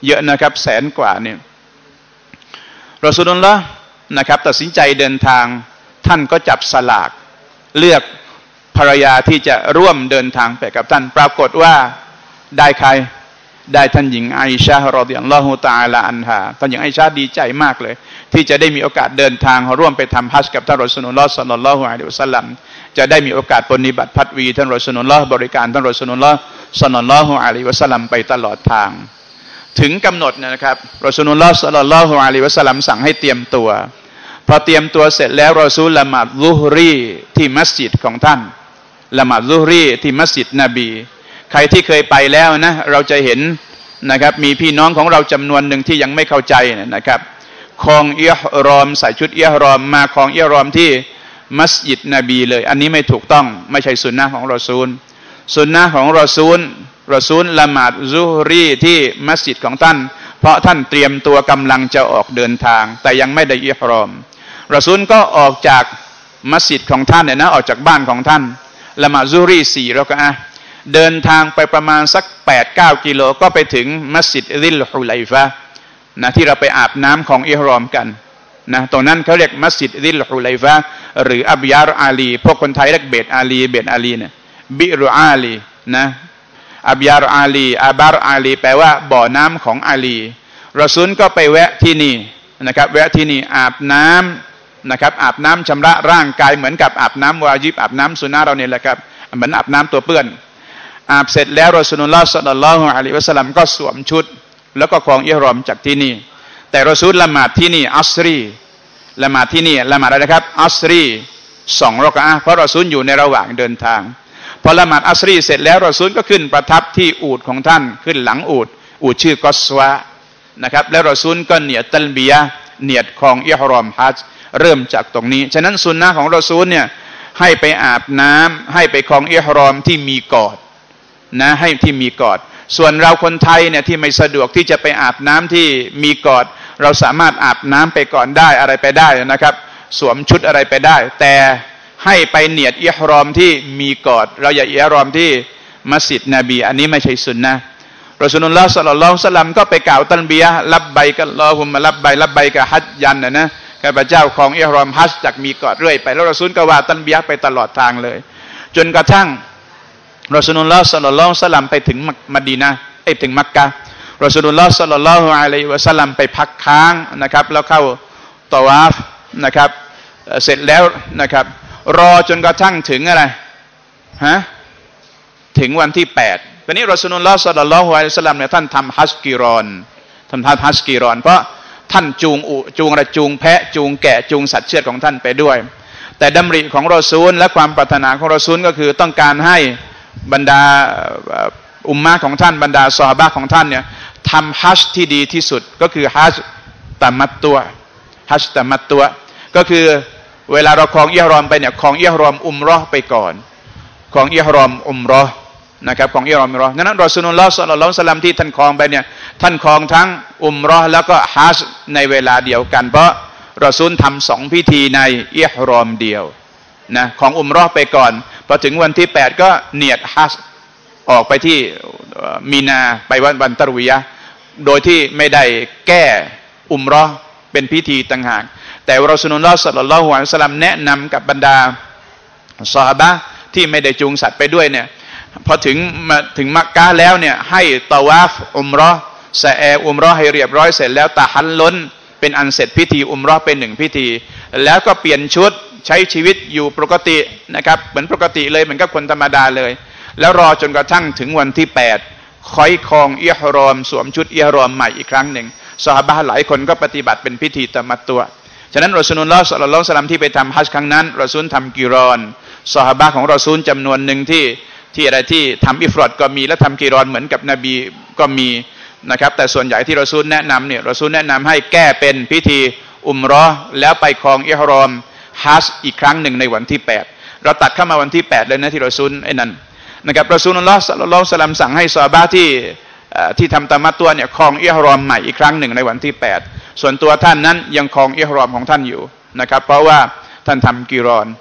เยอะนะครับแสนกว่าเนี่ยรอซูลุลลอฮ์นะครับตัดสินใจเดินทางท่านก็จับสลากเลือกภรรยาที่จะร่วมเดินทางไปกับท่านปรากฏว่าได้ใครได้ท่านหญิงไอชะฮ์รอฎิยัลลอฮุตะอาลาอันฮาท่านหญิงไอชะห์ดีใจมากเลยที่จะได้มีโอกาสเดินทางร่วมไปทำฮัจญ์กับท่านรอซูลุลลอฮ์ศ็อลลัลลอฮุอะลัยฮิวะซัลลัมจะได้มีโอกาสปฏิบัติพัดวีท่านรอซูลุลลอฮ์บริการท่านรอซูลุลลอฮ์ศ็อลลัลลอฮุอะลัยฮิวะซัลลัมไปตลอดทางถึงกำหนดนะครับรอซูลุลลอฮ์ศ็อลลัลลอฮุอะลัยฮิวะซัลลัมสั่งให้เตรียมตัวพอเตรียมตัวเสร็จแล้วรอซูลละหมาดซุฮรีที่มัสยิดของท่านละหมาดซุฮรีที่มัสยิดนบีใครที่เคยไปแล้วนะเราจะเห็นนะครับมีพี่น้องของเราจำนวนหนึ่งที่ยังไม่เข้าใจนะครับคลองอิหรอมใส่ชุดอิหรอมมาคลองอิหรอมที่มัสยิดนบีเลยอันนี้ไม่ถูกต้องไม่ใช่สุนนะของรอซูลสุนนะของรอซูลละหมาดซุฮรีที่มัสยิดของท่านเพราะท่านเตรียมตัวกำลังจะออกเดินทางแต่ยังไม่ได้อิหรอมรอซูลก็ออกจากมัสยิดของท่านเนี่ยนะออกจากบ้านของท่านละหมาดซุฮรี4เราก็เดินทางไปประมาณสัก 8-9 กิโลก็ไปถึงมัสยิดซิลฮุไลฟะห์นะที่เราไปอาบน้ำของอิหรอมกันนะตรงนั้นเขาเรียกมัสยิดซิลฮุไลฟะห์หรืออับยารอาลีพวกคนไทยเรียกเบตอาลีเนี่ยบิรุอาลีนะอับยารอาลีอาบารอาลีแปลว่าบ่อน้ำของอาลีรอซูลก็ไปแวะที่นี่นะครับแวะที่นี่อาบน้ำนะครับอาบน้ำชำระร่างกายเหมือนกับอาบน้ำวาญิบอาบน้ำสุนนะเราเนี่ยแหละครับเหมือนอาบน้ำตัวเปื้อนอาบเสร็จแล้วรอซูลุลลอฮ์ศ็อลลัลลอฮุอะลัยฮิวะซัลลัมก็สวมชุดแล้วก็ครองอิหรอมจากที่นี่แต่รอซูลละหมาดที่นี่อัสรีละหมาดที่นี่ละหมาดอะไรนะครับอัสรี2 รอกะอะห์เพราะรอซูลอยู่ในระหว่างเดินทางพอละหมาดอัสรีเสร็จแล้วรอซูลก็ขึ้นประทับที่อูฐของท่านขึ้นหลังอูฐชื่อกอสวะนะครับแล้วรอซูลก็เนียดตัลบียะห์เนียดครองอิหรอมฮัจญ์เริ่มจากตรงนี้ฉะนั้นสุนนะของรอซูลเนี่ยให้ไปอาบน้ำให้ไปครองอิหรอมที่มีกอดนะให้ที่มีกอดส่วนเราคนไทยเนี่ยที่ไม่สะดวกที่จะไปอาบน้ำที่มีกอดเราสามารถอาบน้ำไปก่อนได้อะไรไปได้นะครับสวมชุดอะไรไปได้แต่ให้ไปเนียดอิหรอมที่มีกอดเราอย่าอิหรอมที่มัสยิดนบีอันนี้ไม่ใช่สุนนะรอซูลุลลอฮ์ศ็อลลัลลอฮุอะลัยฮิวะซัลลัมก็ไปกล่าวตัลบียะห์ลับบัยกัลลอฮุมมะลับบัยกะฮัจญันนะข้าพเจ้าของอิหรอมฮัจญ์จากมีกอดเรื่อยไปแล้วรอซูลก็ว่าตัลบียะห์ไปตลอดทางเลยจนกระทั่งรอซูลุลลอฮ์ศ็อลลัลลอฮุอะลัยฮิวะซัลลัมไปถึงมะดีนะห์ถึงมักกะฮ์รอซูลุลลอฮ์ศ็อลลัลลอฮุอะลัยฮิวะซัลลัมไปพักค้างนะครับแล้วเข้าตอวาฟนะครับเสร็จแล้วนะครับรอจนกระทั่งถึงอะไรถึงวันที่8ตอนนี้รอซูลุลลอฮ์ศ็อลลัลลอฮุอะลัยฮิวะซัลลัมเนี่ยท่านทำฮัจญ์กีรอนเพราะท่านจูงแพะจูงแกะจูงสัตว์เชือดของท่านไปด้วยแต่ดำริของรอซูลและความปรารถนาของรอซูลก็คือต้องการให้บรรดาอุมมะของท่านบรรดาซอฮาบะห์ของท่านเนี่ยทำฮัจญ์ที่ดีที่สุดก็คือฮัจญ์ตะมัตตุก็คือเวลาเราครองอิหรอมไปเนี่ยครองอิหรอมอุมเราะห์ไปก่อนครองอิหรอมอุมเราะห์นะครับของอิหรอมนั้นรอซูลุลลอฮ์ศ็อลลัลลอฮุอะลัยฮิวะซัลลัมที่ท่านครองไปเนี่ยท่านครองทั้งอุมเราะห์แล้วก็ฮัจญ์ในเวลาเดียวกันเพราะรอซูลทำ2 พิธีในอิหรอมเดียวนะของอุมเราะห์ไปก่อนพอถึงวันที่8ก็เนียดฮัจญ์ออกไปที่มีนาไปวันตะรวียะห์โดยที่ไม่ได้แก้อุมเราะห์เป็นพิธีต่างหากแต่รอซูลุลลอฮ์ศ็อลลัลลอฮุอะลัยฮิวะซัลลัมแนะนำกับบรรดาซอฮาบะห์ที่ไม่ได้จูงสัตว์ไปด้วยเนี่ยพอถึงมักกะฮ์แล้วเนี่ยให้ตะวาฟอุมเราะห์ซะออุมเราะห์ให้เรียบร้อยเสร็จแล้วตะฮัลลุลเป็นอันเสร็จพิธีอุมเราะห์เป็น1 พิธีแล้วก็เปลี่ยนชุดใช้ชีวิตอยู่ปกตินะครับเหมือนปกติเลยเหมือนกับคนธรรมดาเลยแล้วรอจนกระทั่งถึงวันที่8ค่อยครองอิหรอมสวมชุดอิหรอมใหม่อีกครั้งหนึ่งซอฮาบะห์หลายคนก็ปฏิบัติเป็นพิธีตะมัตตุฉะนั้นรอซูลุลลอฮ์ศ็อลลัลลอฮุอะลัยฮิวะซัลลัมที่ไปทำฮัจญ์ครั้งนั้นรอซูลทำกีรอนซอฮาบะห์ของรอซูลจำนวนหนึ่งที่อะไรที่ทำอิฟรอดก็มีและทำกีรอนเหมือนกับนบีก็มีนะครับแต่ส่วนใหญ่ที่รอซูลแนะนำเนี่ยรอซูลแนะนำให้แก้เป็นพิธีอุมเราะห์แล้วไปครองอิหรอมฮัจญ์อีกครั้งหนึ่งในวันที่8เราตัดเข้ามาวันที่8เลยนะที่รอซูลนั้นนะครับรอซูลุลลอฮ์ศ็อลลัลลอฮุอะลัยฮิวะซัลลัมสั่งให้ซอฮาบะห์ที่ทำตะมัตตุเนี่ยครองอิหรอมใหม่อีกครั้งหนึ่งในวันที่8ส่วนตัวท่านนั้นยังครองอิหรอมของท่านอยู่นะครับเพราะว่าท่านทำกีรอน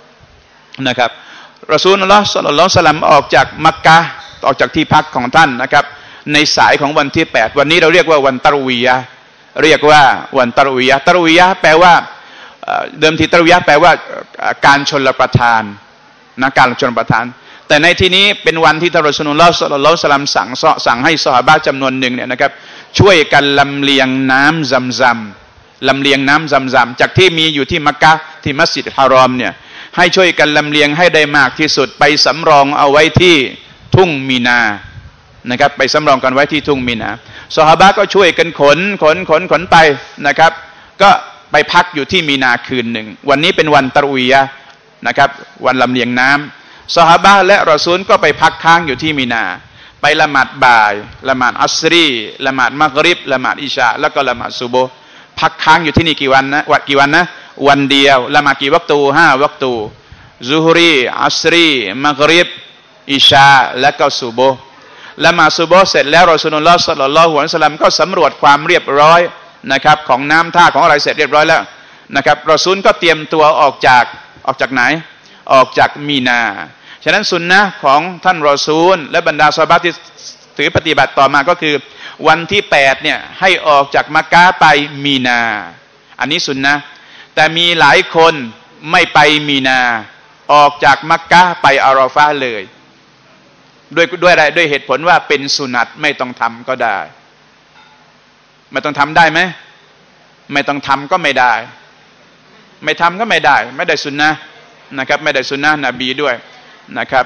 นะครับรอซูลุลลอฮ์ศ็อลลัลลอฮุอะลัยฮิวะซัลลัมออกจากมักกะฮ์ออกจากที่พักของท่านนะครับในสายของวันที่8วันนี้เราเรียกว่าวันตะรุวียะห์เรียกว่าวันตะรุวียะห์ตะรุวียะห์แปลว่าเดิมทีตะรุวียะห์แปลว่าการชลประทานนะการชลประทานแต่ในที่นี้เป็นวันที่ท่านรอซูลุลลอฮ์ ศ็อลลัลลอฮุอะลัยฮิวะซัลลัมสั่งให้ซอฮาบะห์จำนวนหนึ่งเนี่ยนะครับช่วยกันลำเลียงน้ำซัมซัมลำเลียงน้ำซัมซัมจากที่มีอยู่ที่มักกะห์ที่มัสยิดฮารอมเนี่ยให้ช่วยกันลำเลียงให้ได้มากที่สุดไปสำรองเอาไว้ที่ทุ่งมีนานะครับไปสำรองกันไว้ที่ทุ่งมีนาซอฮาบะห์ก็ช่วยกันขนไปนะครับก็ไปพักอยู่ที่มีนาคืนหนึ่งวันนี้เป็นวันตะรุวียะห์นะครับวันลำเลียงน้ำซอฮาบะห์และรอซูลก็ไปพักค้างอยู่ที่มีนาไปละหมาดบ่ายละหมาดอัสรีละหมาดมักริบละหมาดอิชาแล้วก็ละหมาดซุบฮ์พักค้างอยู่ที่นี่กี่วันนะวันเดียวละหมาดกี่วักตู5วักตูซุฮรีอัสรีมักริบอิชาและก็ซุบฮ์ละหมาดซุบฮ์เสร็จแล้วรอซูลุลลอฮ์ ศ็อลลัลลอฮุอะลัยฮิวะซัลลัมก็สำรวจความเรียบร้อยนะครับของน้ำท่าของอะไรเสร็จเรียบร้อยแล้วนะครับรอซูลก็เตรียมตัวออกจากไหนออกจากมีนาฉะนั้นสุนนะของท่านรอซูลและบรรดาซอฮาบะห์ที่ถือปฏิบัติต่อมาก็คือวันที่8เนี่ยให้ออกจากมักกะห์ไปมีนาอันนี้สุนนะแต่มีหลายคนไม่ไปมีนาออกจากมักกะห์ไปอาราฟะห์เลยด้วยอะไรด้วยเหตุผลว่าเป็นสุนัตไม่ต้องทำก็ได้ไม่ต้องทำได้ไหมไม่ต้องทำก็ไม่ได้ไม่ทำก็ไม่ได้สุนนะนะครับไม่ได้สุนนะนบีด้วยนะครับ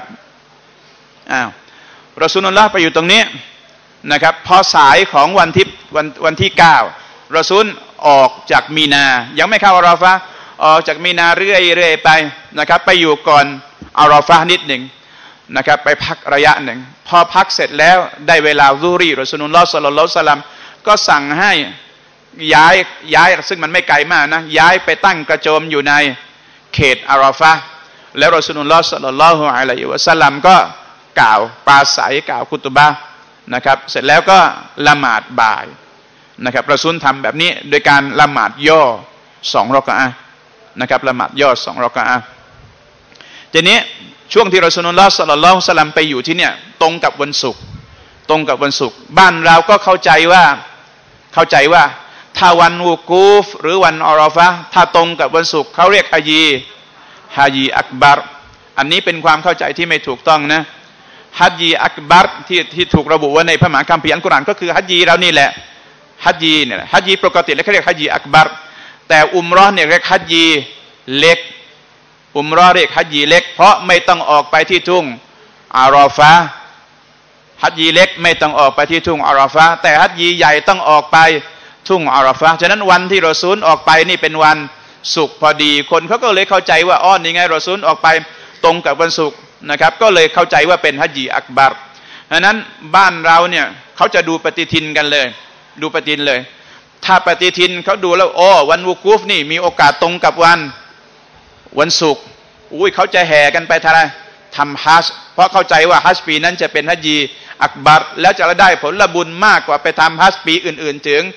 รอซูลุลลอฮ์ไปอยู่ตรงนี้นะครับพอสายของวันที่9รอซูลออกจากมีนายังไม่เข้าอาราฟะห์ออกจากมีนาเรื่อยไปนะครับไปอยู่ก่อนอาราฟะห์นิดหนึ่งนะครับไปพักระยะหนึ่งพอพักเสร็จแล้วได้เวลาซุฮรีรอซูลุลลอฮ์ ศ็อลลัลลอฮุอะลัยฮิวะซัลลัมก็สั่งให้ย้ายซึ่งมันไม่ไกลมากนะย้ายไปตั้งกระโจมอยู่ในเขตอาราฟะห์แล้วรอซูลุลลอฮ์ ศ็อลลัลลอฮุอะลัยฮิวะซัลลัมก็กล่าวปราศัยกล่าวคุตบะห์นะครับเสร็จแล้วก็ละหมาดบ่ายนะครับรอซูลทำแบบนี้โดยการละหมาดย่อ2รอกะอะห์นะครับละหมาดย่อ2รอกะอะห์ทีนี้ช่วงที่รอซูลุลลอฮ์ ศ็อลลัลลอฮุอะลัยฮิวะซัลลัมไปอยู่ที่เนี่ยตรงกับวันศุกร์บ้านเราก็เข้าใจว่าถ้าวันวุกูฟหรือวันอาราฟะห์ถ้าตรงกับวันศุกร์เขาเรียกฮาญีอักบัรอันนี้เป็นความเข้าใจที่ไม่ถูกต้องนะฮัจญีอักบัรที่ถูกระบุไว้ในพระมหาคัมภีร์อัลกุรอานก็คือฮัจญีเรานี่แหละฮัจญีเนี่ยฮัจญีปกติแล้วเขาเรียกฮัจญีอักบัรแต่อุมเราะห์เนี่ยเรียกฮัจญีเล็กอุมเราะห์เรียกฮัจญีเล็กเพราะไม่ต้องออกไปที่ทุ่งอาราฟะห์ฮัจญีเล็กไม่ต้องออกไปที่ทุ่งอาราฟะห์แต่ฮัจญีใหญ่ต้องออกไปทุ่งอาราฟะห์ฉะนั้นวันที่รอซูลออกไปนี่เป็นวันศุกร์พอดีคนเขาก็เลยเข้าใจว่าอ้อนี่ไงรอซูลออกไปตรงกับวันศุกร์นะครับก็เลยเข้าใจว่าเป็นฮัจญีอักบัรดังนั้นบ้านเราเนี่ยเขาจะดูปฏิทินกันเลยดูปฏิทินเลยถ้าปฏิทินเขาดูแล้ววันวุกูฟนี่มีโอกาสตรงกับวันศุกร์เขาจะแห่กันไปทำฮัจญ์เพราะเข้าใจว่าฮัจญ์ปีนั้นจะเป็นฮัจญีอักบัรแล้วจะได้ผลบุญมากกว่าไปทำฮัจญ์ปีอื่นๆถึง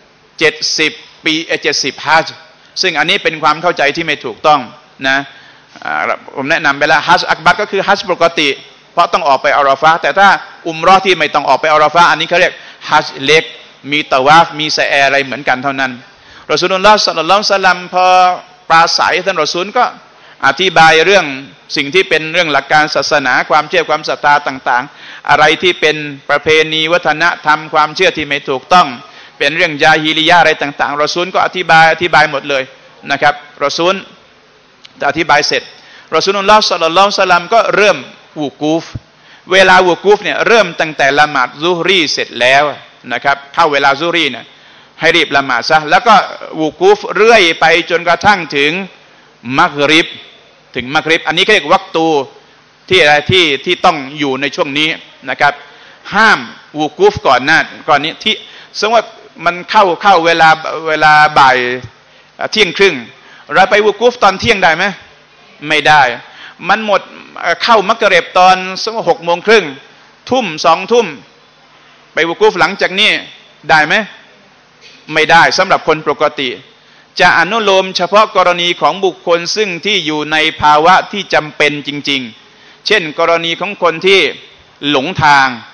70ฮัจญ์ซึ่งอันนี้เป็นความเข้าใจที่ไม่ถูกต้องนะผมแนะนำไปแล้วฮัจญ์อักบัรก็คือฮัจญ์ปกติเพราะต้องออกไปอาราฟะห์แต่ถ้าอุมเราะห์ที่ไม่ต้องออกไปอาราฟะห์อันนี้เขาเรียกฮัจญ์เล็กมีตะวาฟมีซะออะไรเหมือนกันเท่านั้นรอซูลุลลอฮ์ ศ็อลลัลลอฮุอะลัยฮิวะซัลลัมพอปราศัยท่านรอซูลก็อธิบายเรื่องสิ่งที่เป็นเรื่องหลักการศาสนาความเชื่อความศรัทธาต่างๆอะไรที่เป็นประเพณีวัฒนธรรมความเชื่อที่ไม่ถูกต้องเป็นเรื่องญาฮิลิยะห์อะไรต่างๆรอซูลก็อธิบายหมดเลยนะครับรอซูลจะอธิบายเสร็จรอซูลุลลอฮ์ ศ็อลลัลลอฮุอะลัยฮิวะซัลลัมก็เริ่มวุกูฟเวลาวุกูฟเนี่ยเริ่มตั้งแต่ละหมาดซุฮรีเสร็จแล้วนะครับเข้าเวลาซุฮรีเนี่ยให้รีบละหมาดซะแล้วก็วุกูฟเรื่อยไปจนกระทั่งถึงมักริบอันนี้เรียกวักตูที่อะไรที่ต้องอยู่ในช่วงนี้นะครับห้ามวุกูฟก่อนนี้ที่สมมติว่ามันเข้าเวลาบ่ายเที่ยงครึ่งเราไปวุกูฟตอนเที่ยงได้ไหมไม่ได้มันหมดเข้ามักริบตอนสัก6:30 ทุ่ม 2 ทุ่มไปวุกูฟหลังจากนี้ได้ไหมไม่ได้สำหรับคนปกติจะอนุโลมเฉพาะกรณีของบุคคลซึ่งที่อยู่ในภาวะที่จำเป็นจริงๆเช่นกรณีของคนที่หลงทาง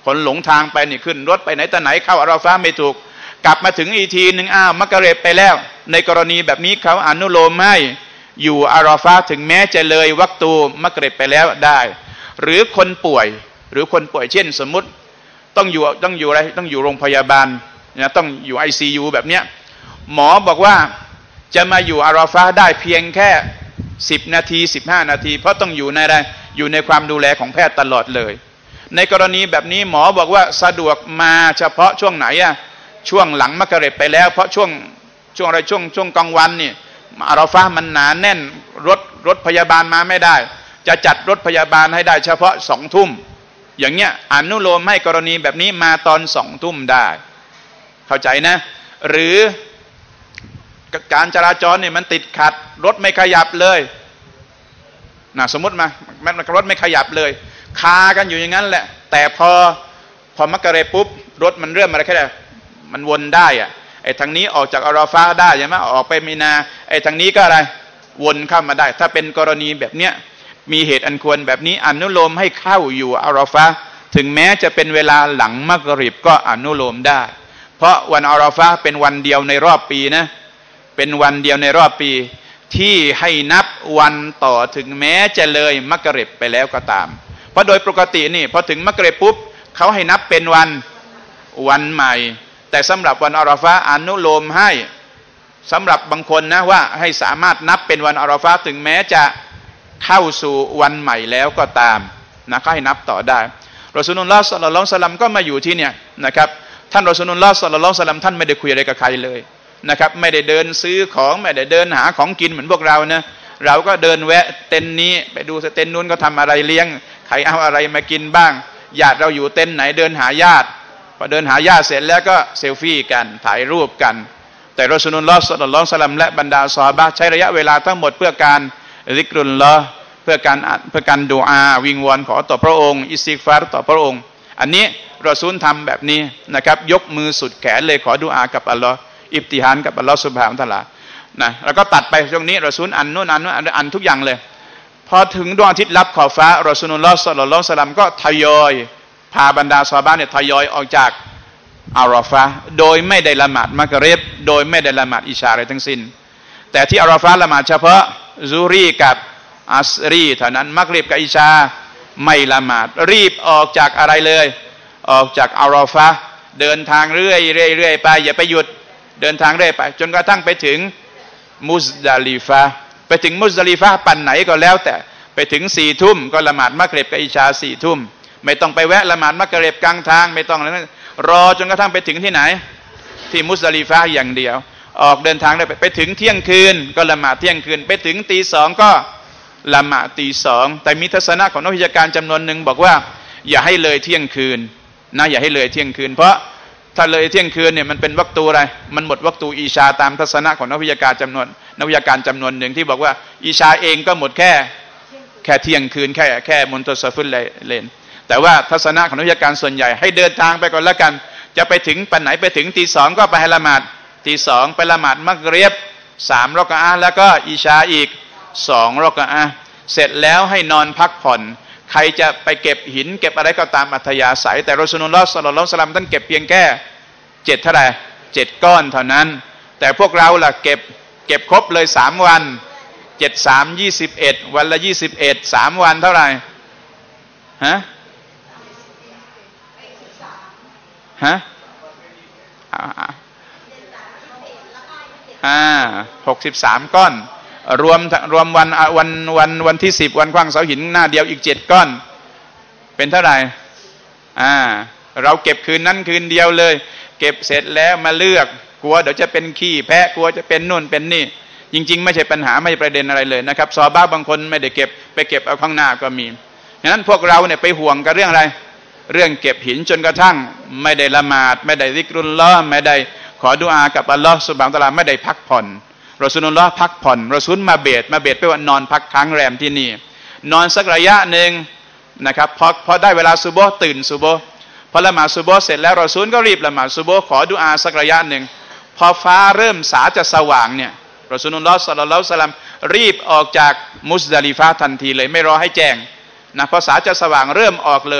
คนหลงทางไปนี่ขึ้นรถไปไหนแต่ไหนเข้าอาราฟะห์ไม่ถูกกลับมาถึงอีกทีหนึ่งมักริบไปแล้วในกรณีแบบนี้เขาอนุโลมให้อยู่อาราฟะห์ถึงแม้จะเลยวักตูมักริบไปแล้วได้หรือคนป่วยเช่นสมมุติต้องอยู่อะไรต้องอยู่โรงพยาบาลนะต้องอยู่ ICU แบบเนี้ยหมอบอกว่าจะมาอยู่อาราฟะห์ได้เพียงแค่10 นาที15 นาทีเพราะต้องอยู่ในอะไรอยู่ในความดูแลของแพทย์ตลอดเลยในกรณีแบบนี้หมอบอกว่าสะดวกมาเฉพาะช่วงไหนช่วงหลังมักริบไปแล้วเพราะช่วงอะไรช่วงกลางวันนี่อาราฟะห์มันหนาแน่นรถพยาบาลมาไม่ได้จะจัดรถพยาบาลให้ได้เฉพาะ2 ทุ่มอย่างเงี้ยอนุโลมให้กรณีแบบนี้มาตอน2 ทุ่มได้เข้าใจนะหรือการจราจรเนี่ยมันติดขัดรถไม่ขยับเลยนะสมมติมันรถไม่ขยับเลยคากันอยู่อย่างนั้นแหละแต่พอมักริบปุ๊บรถมันเริ่มอะไรแค่มันวนได้ไอ้ทางนี้ออกจากอาราฟะห์ได้ใช่ไหมออกไปมีนาไอ้ทางนี้ก็อะไรวนเข้ามาได้ถ้าเป็นกรณีแบบเนี้ยมีเหตุอันควรแบบนี้อนุโลมให้เข้าอยู่อาราฟะห์ถึงแม้จะเป็นเวลาหลังมักริบก็อนุโลมได้เพราะวันอาราฟะห์เป็นวันเดียวในรอบปีนะเป็นวันเดียวในรอบปีที่ให้นับวันต่อถึงแม้จะเลยมักริบไปแล้วก็ตามเพราะโดยปกตินี่พอถึงมักริบปุ๊บเขาให้นับเป็นวันใหม่แต่สำหรับวันอาราฟะห์อนุโลมให้สำหรับบางคนนะว่าให้สามารถนับเป็นวันอาราฟะห์ถึงแม้จะเข้าสู่วันใหม่แล้วก็ตามนะก็ให้นับต่อได้รอซูลุลลอฮ์ ศ็อลลัลลอฮุอะลัยฮิวะซัลลัมก็มาอยู่ที่เนี่ยนะครับท่านรอซูลุลลอฮ์ ศ็อลลัลลอฮุอะลัยฮิวะซัลลัมท่านไม่ได้คุยอะไรกับใครเลยนะครับไม่ได้เดินซื้อของไม่ได้เดินหาของกินเหมือนพวกเรานะเราก็เดินแวะเต็นท์นี้ไปดูเต็นท์นู้นก็ทำอะไรเลี้ยงใครเอาอะไรมากินบ้างญาติเราอยู่เต็นท์ไหนเดินหาญาติพอเดินหาญาติเสร็จแล้วก็เซลฟี่กันถ่ายรูปกันแต่รอซูลุลลอฮ์ ศ็อลลัลลอฮุอะลัยฮิวะซัลลัมและบรรดาซอฮาบะห์ใช้ระยะเวลาทั้งหมดเพื่อการซิกรุลลอฮ์เพื่อการดุอาวิงวอนขอต่อพระองค์อิสติฆฟารต่อพระองค์อันนี้รอซูลทำแบบนี้นะครับยกมือสุดแขนเลยขอดุอากับอัลลอฮ์อิบติฮานกับอัลลอฮ์ซุบฮานะฮูวะตะอาลานะแล้วก็ตัดไปช่วงนี้รอซูลอันทุกอย่างเลยพอถึงดวงอาทิตย์ลับขอบฟ้ารอซูลุลลอฮ์ ศ็อลลัลลอฮุอะลัยฮิวะซัลลัมก็ทยอยพาบรรดาซอฮาบะห์เนี่ยทยอยออกจากอาราฟะห์โดยไม่ได้ละหมาดมักริบโดยไม่ได้ละหมาดอิชาอะไรทั้งสิ้นแต่ที่อาราฟะห์ละหมาดเฉพาะซุฮรีกับอัสรีเท่านั้นมักริบกับอิชาไม่ละหมาดรีบออกจากอะไรเลยออกจากอาราฟะห์เดินทางเรื่อยไปอย่าไปหยุดเดินทางเรื่อยไปจนกระทั่งไปถึงมุซดาลิฟะห์ไปถึงมุซดาลิฟะห์ปั่นไหนก็แล้วแต่ไปถึง4 ทุ่มก็ละหมาดมักริบกับอิชา4 ทุ่มไม่ต้องไปแวะละหมาดมักริบกลางทางไม่ต้องรอจนกระทั่งไปถึงที่ไหนที่มุซดาลิฟะห์อย่างเดียวออกเดินทางได้ไปถึงเที่ยงคืนก็ละหมาดเที่ยงคืนไปถึงตี 2ก็ละหมาดตี 2แต่มีทัศนะของนักวิชาการจำนวนหนึ่งบอกว่าอย่าให้เลยเที่ยงคืนนะอย่าให้เลยเที่ยงคืนเพราะถ้าเลยเที่ยงคืนเนี่ยมันเป็นวักตูอะไรมันหมดวักตูอิชาตามทัศนะของนักวิชาการจำนวนหนึ่งที่บอกว่าอิชาเองก็หมดแค่เที่ยงคืนแค่มุนตสฟุลเลนแต่ว่าทัศนะของนักวิชาการส่วนใหญ่ให้เดินทางไปก่อนแล้วกันจะไปถึงปันไหนไปถึงตี 2ก็ไปให้ละหมาดตี 2ไปละหมาดมักริบ3 รอกะอะห์แล้วก็อิชาอีก2 รอกะอะห์เสร็จแล้วให้นอนพักผ่อนใครจะไปเก็บหินเก็บอะไรก็ตามอัธยาศัยแต่รอซูลุลลอฮ์ ศ็อลลัลลอฮุอะลัยฮิวะซัลลัมท่านเก็บเพียงแค่7เท่าไหร่7 ก้อนเท่านั้นแต่พวกเราล่ะเก็บครบเลย3 วัน7 3 21วันละ21 3 วันเท่าไหร่ฮะ63 ก้อนรวมวันที่10วันขว้างเสาหินหน้าเดียวอีก7 ก้อนเป็นเท่าไหร่เราเก็บคืนนั้นคืนเดียวเลยเก็บเสร็จแล้วมาเลือกกลัวเดี๋ยวจะเป็นขี้แพะกลัวจะเป็นนู่นเป็นนี่จริงๆไม่ใช่ปัญหาไม่ใช่ประเด็นอะไรเลยนะครับซอฮาบะห์บางคนไม่ได้เก็บไปเก็บเอาข้างหน้าก็มีฉะนั้นพวกเราเนี่ยไปห่วงกับเรื่องอะไรเรื่องเก็บหินจนกระทั่งไม่ได้ละหมาดไม่ได้ซิกรุลลอฮ์ไม่ได้ขอดุอากับอัลลอฮ์ซุบฮานะฮูวะตะอาลาไม่ได้พักผ่อนรอซูลุลลอฮ์พักผ่อนรอซูลมาเบตไปว่านอนพักค้างแรมที่นี่นอนสักระยะหนึ่งนะครับพอได้เวลาซุบฮ์ตื่นซุบฮ์พอละหมาดซุบฮ์เสร็จแล้วรอซูลก็รีบละหมาดซุบฮ์ขอดุอาสักระยะหนึ่งพอฟ้าเริ่มสาจะสว่างเนี่ยรอซูลุลลอฮ์ ศ็อลลัลลอฮุอะลัยฮิวะซัลลัมรีบออกจากมุซดาลิฟะห์ทันทีเลยไม่รอให้แจ้งนะพอสาจะสว่างเริ่มออกเลย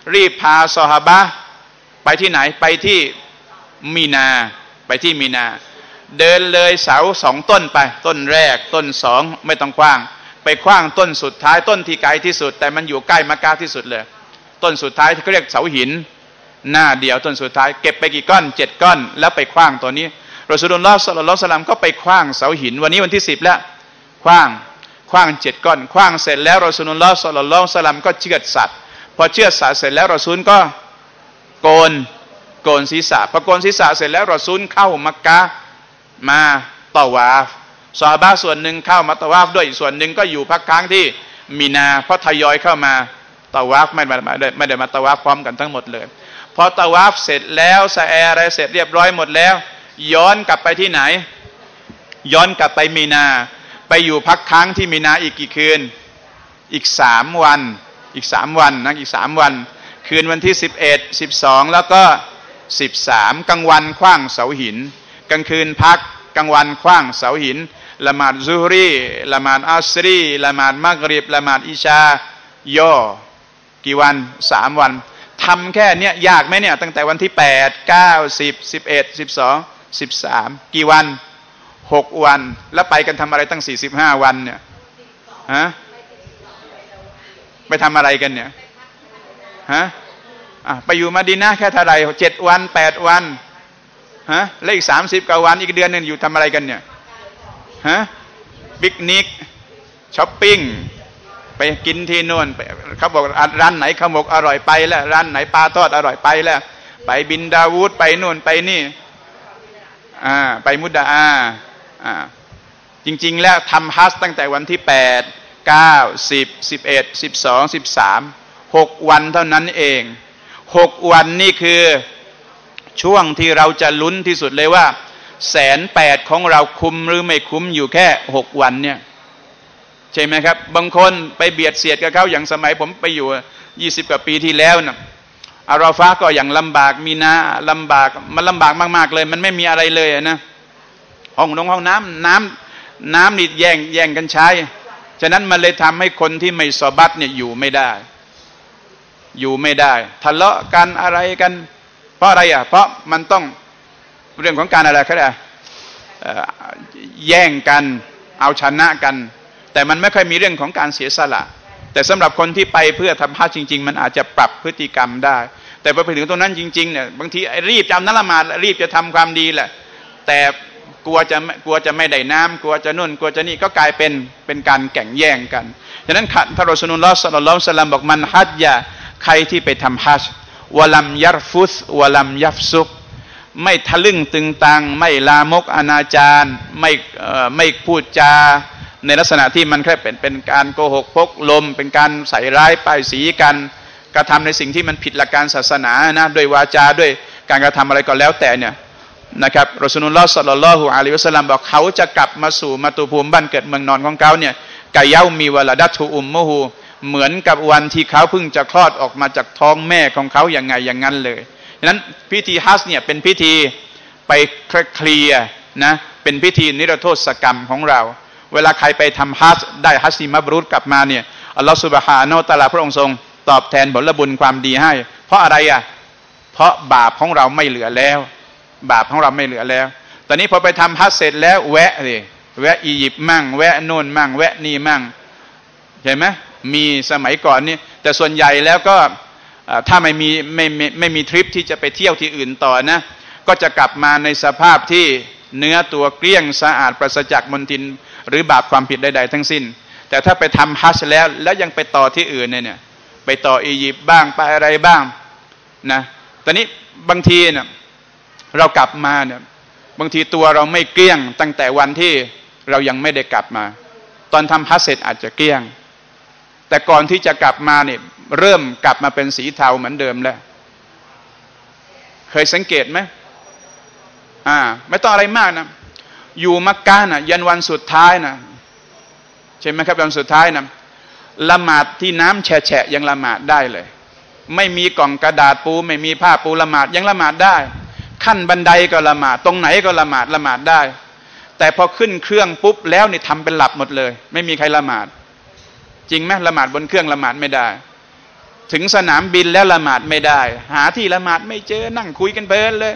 รีบพาซอฮาบะห์ไปที่ไหนไปที่มีนาไปที่มีนาเดินเลยเสา2 ต้นไปต้นแรกต้น2ไม่ต้องกว้างไปกว้างต้นสุดท้ายต้นที่ไกลที่สุดแต่มันอยู่ใกล้มักกะห์ที่สุดเลยต้นสุดท้ายที่เขาเรียกเสาหินหน้าเดียวต้นสุดท้ายเก็บไปกี่ก้อน7 ก้อนแล้วไปขว้างตัวนี้รอซูลุลลอฮ์ศ็อลลัลลอฮุอะลัยฮิวะซัลลัมก็ไปขว้างเสาหินวันนี้วันที่10แล้วขว้าง7 ก้อนขว้างเสร็จแล้วรอซูลุลลอฮ์ศ็อลลัลลอฮุอะลัยฮิวะซัลลัมก็เชือดสัตว์พอเชือดสัตว์เสร็จแล้วรอซูลก็โกนศีรษะพอโกนศีรษะเสร็จแล้วรอซูลเข้ามักกะห์มาตะวาฟซอฮาบะห์ส่วนหนึ่งเข้ามาตะวาฟด้วยอีกส่วนหนึ่งก็อยู่พักค้างที่มีนาเพราะทยอยเข้ามาตะวาฟไม่ได้มาตะวาฟพร้อมกันทั้งหมดเลยพอตะวาฟเสร็จแล้วสะแออะไรเสร็จเรียบร้อยหมดแล้วย้อนกลับไปที่ไหนย้อนกลับไปมีนาไปอยู่พักค้างที่มีนาอีกกี่คืนอีก3 วันอีก3 วันนะอีก3 วันคืนวันที่11 12แล้วก็13กลางวันขว้างเสาหินกลางคืนพักกลางวันขว้างเสาหินละหมาดซุฮรีละหมาดอัสรีละหมาดมักริบละหมาดอิชาย่อกี่วัน3 วันทำแค่เนี้ยยากไหมเนี่ยตั้งแต่วันที่8 9 10 11 12 13กี่วัน6 วันแล้วไปกันทำอะไรตั้ง45 วันเนี่ยฮะไปทำอะไรกันเนี่ยฮะไปอยู่มะดีนะห์แค่เท่าไหร่7 วัน8 วันฮะแล้วอีก30 กว่าวันอีกเดือนนึงอยู่ทำอะไรกันเนี่ยฮะปิกนิกช้อปปิ้งไปกินที่โน่นเขาบอกร้านไหนข้าวหมกอร่อยไปแล้วร้านไหนปลาทอดอร่อยไปแล้วไปบินดาวูดไปโน่นไปนี่ไปมุดดาจริงๆแล้วทำฮัจญ์ตั้งแต่วันที่8 9 10 11 12 13 6 วันเท่านั้นเอง6 วันนี่คือช่วงที่เราจะลุ้นที่สุดเลยว่า180,000ของเราคุ้มหรือไม่คุ้มอยู่แค่6 วันเนี่ยใช่ไหมครับบางคนไปเบียดเสียดกับเขาอย่างสมัยผมไปอยู่20 กว่าปีที่แล้วนะอาราฟะห์ก็อย่างลำบากมีนาลำบากมันลำบากมากๆเลยมันไม่มีอะไรเลยนะห้องน้ำนี่แย่งกันใช้ฉะนั้นมันเลยทำให้คนที่ไม่ซอบัตเนี่ยอยู่ไม่ได้ทะเลาะกันอะไรกันเพราะอะไรเพราะมันต้องเรื่องของการอะไรเขาเรียกแย่งกันเอาชนะกันแต่มันไม่ค่อยมีเรื่องของการเสียสละแต่สำหรับคนที่ไปเพื่อทำฮัจญ์จริงๆมันอาจจะปรับพฤติกรรมได้แต่พอไปถึงตรงนั้นจริงๆเนี่ยบางทีรีบจำนัดละหมาดรีบจะทำความดีแหละแต่กลัวจะไม่ได้น้ำกลัวจะนู่นกลัวจะนี่ก็กลายเป็นการแข่งแย่งกันฉะนั้นท่านรอซูลุลลอฮ์ ศ็อลลัลลอฮุอะลัยฮิวะซัลลัมบอกมันฮัจญะใครที่ไปทำฮัจญ์วะลัมยัรฟุสวะลัมยัฟซุกไม่ทะลึ่งตึงตังไม่ลามกอนาจารไม่พูดจาในลักษณะที่มันแค่เป็นการโกหกพกลมเป็นการใส่ร้ายป้ายสีกันกระทำในสิ่งที่มันผิดหลักการศาสนานะด้วยวาจาด้วยการกระทำอะไรก็แล้วแต่เนี่ยนะครับรอซูลุลลอฮ์ ศ็อลลัลลอฮุอะลัยฮิวะซัลลัมบอกเขาจะกลับมาสู่มาตุภูมิบ้านเกิดเมืองนอนของเขาเนี่ยกะเยามีวะละดัตุอุมมุฮูเหมือนกับวันที่เขาเพิ่งจะคลอดออกมาจากท้องแม่ของเขาอย่างไงอย่างนั้นเลยฉะนั้นพิธีฮัจญ์เนี่ยเป็นพิธีไปเคลียร์นะเป็นพิธีนิรโทษกรรมของเราเวลาใครไปทำฮัจญ์ได้ฮัจญ์มับรูรกลับมาเนี่ยอัลลอฮฺซุบฮานะฮูวะตะอาลาพระองค์ทรงตอบแทนผลบุญความดีให้เพราะอะไรเพราะบาปของเราไม่เหลือแล้วตอนนี้พอไปทำฮัจญ์เสร็จแล้วแวะอียิปต์มั่งแวะโน่นมั่งแวะนี่มั่งใช่ไหมมีสมัยก่อนนี่แต่ส่วนใหญ่แล้วก็ถ้าไม่มีทริปที่จะไปเที่ยวที่อื่นต่อนะก็จะกลับมาในสภาพที่เนื้อตัวเกลี้ยงสะอาดปราศจากมลทินหรือบาปความผิดใดๆทั้งสิ้นแต่ถ้าไปทำฮัจญ์แล้วยังไปต่อที่อื่นเนี่ยไปต่ออียิปต์บ้างไปอะไรบ้างนะตอนนี้บางทีเนี่ยเรากลับมาเนี่ยบางทีตัวเราไม่เกลี้ยงตั้งแต่วันที่เรายังไม่ได้กลับมาตอนทำฮัจญ์เสร็จอาจจะเกลี้ยงแต่ก่อนที่จะกลับมาเนี่ยเริ่มกลับมาเป็นสีเทาเหมือนเดิมแล้วเคยสังเกตไหมไม่ต้องอะไรมากนะอยู่มักกะห์นะยันวันสุดท้ายนะใช่ไหมครับวันสุดท้ายนะละหมาดที่น้ำแฉะยังละหมาดได้เลยไม่มีกล่องกระดาษปูไม่มีผ้าปูละหมาดยังละหมาดได้ขั้นบันไดก็ละหมาดตรงไหนก็ละหมาดได้แต่พอขึ้นเครื่องปุ๊บแล้วนี่ทำเป็นหลับหมดเลยไม่มีใครละหมาดจริงไหมละหมาดบนเครื่องละหมาดไม่ได้ถึงสนามบินแล้วละหมาดไม่ได้หาที่ละหมาดไม่เจอนั่งคุยกันเพลินเลย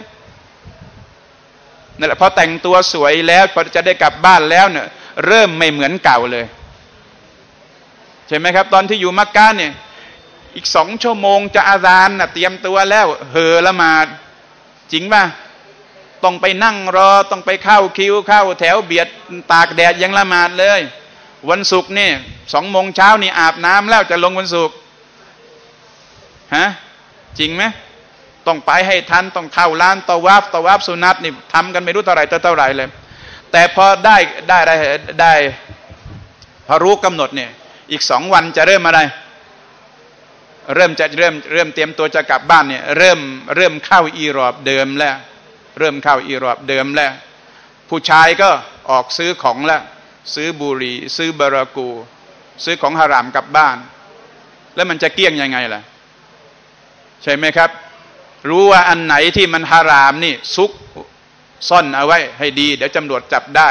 นั่นแหละพอแต่งตัวสวยแล้วพอจะได้กลับบ้านแล้วเนี่ยเริ่มไม่เหมือนเก่าเลยใช่ไหมครับตอนที่อยู่มักกะเนี่ยอีก2 ชั่วโมงจะอาซานน่ะเตรียมตัวแล้วละหมาดจริงป่ะต้องไปนั่งรอต้องไปเข้าคิวเข้าแถวเบียดตากแดดยังละหมาดเลยวันศุกร์นี่2 โมงเช้านี่อาบน้ำแล้วจะลงวันศุกร์ฮะจริงไหมต้องไปให้ทันต้องเข้าร้านตะวาฟสุนัตนี่ทำกันไม่รู้เท่าไหร่เลยแต่พอได้พอรู้กำหนดเนี่ยอีก2 วันจะเริ่มอะไรเริ่มเตรียมตัวจะกลับบ้านเนี่ยเริ่มเข้าอีรอบเดิมแล้วผู้ชายก็ออกซื้อของแล้วซื้อบุหรี่ซื้อบารากูซื้อของฮารามกลับบ้านแล้วมันจะเกลี้ยงยังไงล่ะใช่ไหมครับรู้ว่าอันไหนที่มันฮารามนี่ซุกซ่อนเอาไว้ให้ดีเดี๋ยวตำรวจจับได้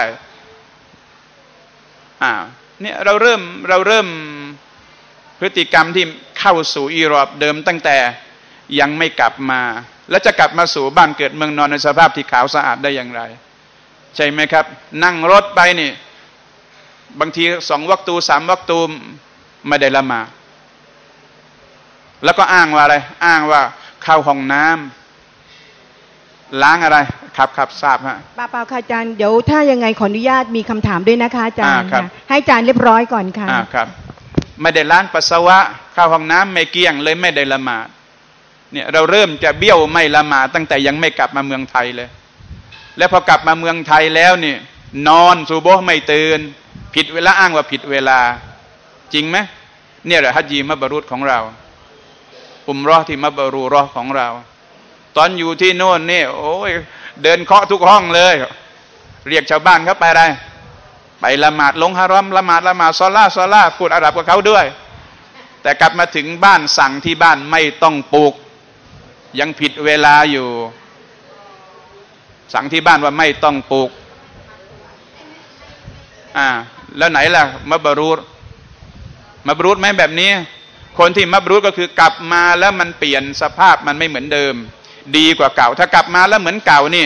เนี่ยเราเริ่มพฤติกรรมที่เข้าสู่อีรอบเดิมตั้งแต่ยังไม่กลับมาแล้วจะกลับมาสู่บ้านเกิดเมืองนอนในสภาพที่ขาวสะอาดได้อย่างไรใช่ไหมครับนั่งรถไปนี่บางที2 วักตู3 วักตูไม่ได้ละหมาดแล้วก็อ้างว่าอะไรอ้างว่าเข้าห้องน้ำล้างอะไรครับทราบฮะเปล่าค่ะอาจารย์เดี๋ยวถ้ายังไงขออนุญาตมีคำถามด้วยนะคะอาจารย์ให้อาจารย์เรียบร้อยก่อนค่ะครับไม่ได้ล้างปัสสาวะเข้าห้องน้ำไม่เกลี้ยงเลยไม่ได้ละหมาดเนี่ยเราเริ่มจะเบี้ยวไม่ละหมาดตั้งแต่ยังไม่กลับมาเมืองไทยเลยแล้วพอกลับมาเมืองไทยแล้วนี่นอนซูโบห์ไม่ตื่นผิดเวลาอ้างว่าผิดเวลาจริงไหมเนี่ยแหละฮัจญีมับบรุษของเราอุมเราะห์ที่มับบรูเราะห์ของเราตอนอยู่ที่โน่นนี่โอ้ยเดินเคาะทุกห้องเลยเรียกชาวบ้านเขาไปอะไรไปละหมาดลงฮารอมละหมาดซอลาพูดอาหรับกับเขาด้วยแต่กลับมาถึงบ้านสั่งที่บ้านไม่ต้องปลุกยังผิดเวลาอยู่สั่งที่บ้านว่าไม่ต้องปลุกแล้วไหนล่ะมับบรูษไหมแบบนี้คนที่มับรูษก็คือกลับมาแล้วมันเปลี่ยนสภาพมันไม่เหมือนเดิมดีกว่าเก่าถ้ากลับมาแล้วเหมือนเก่านี่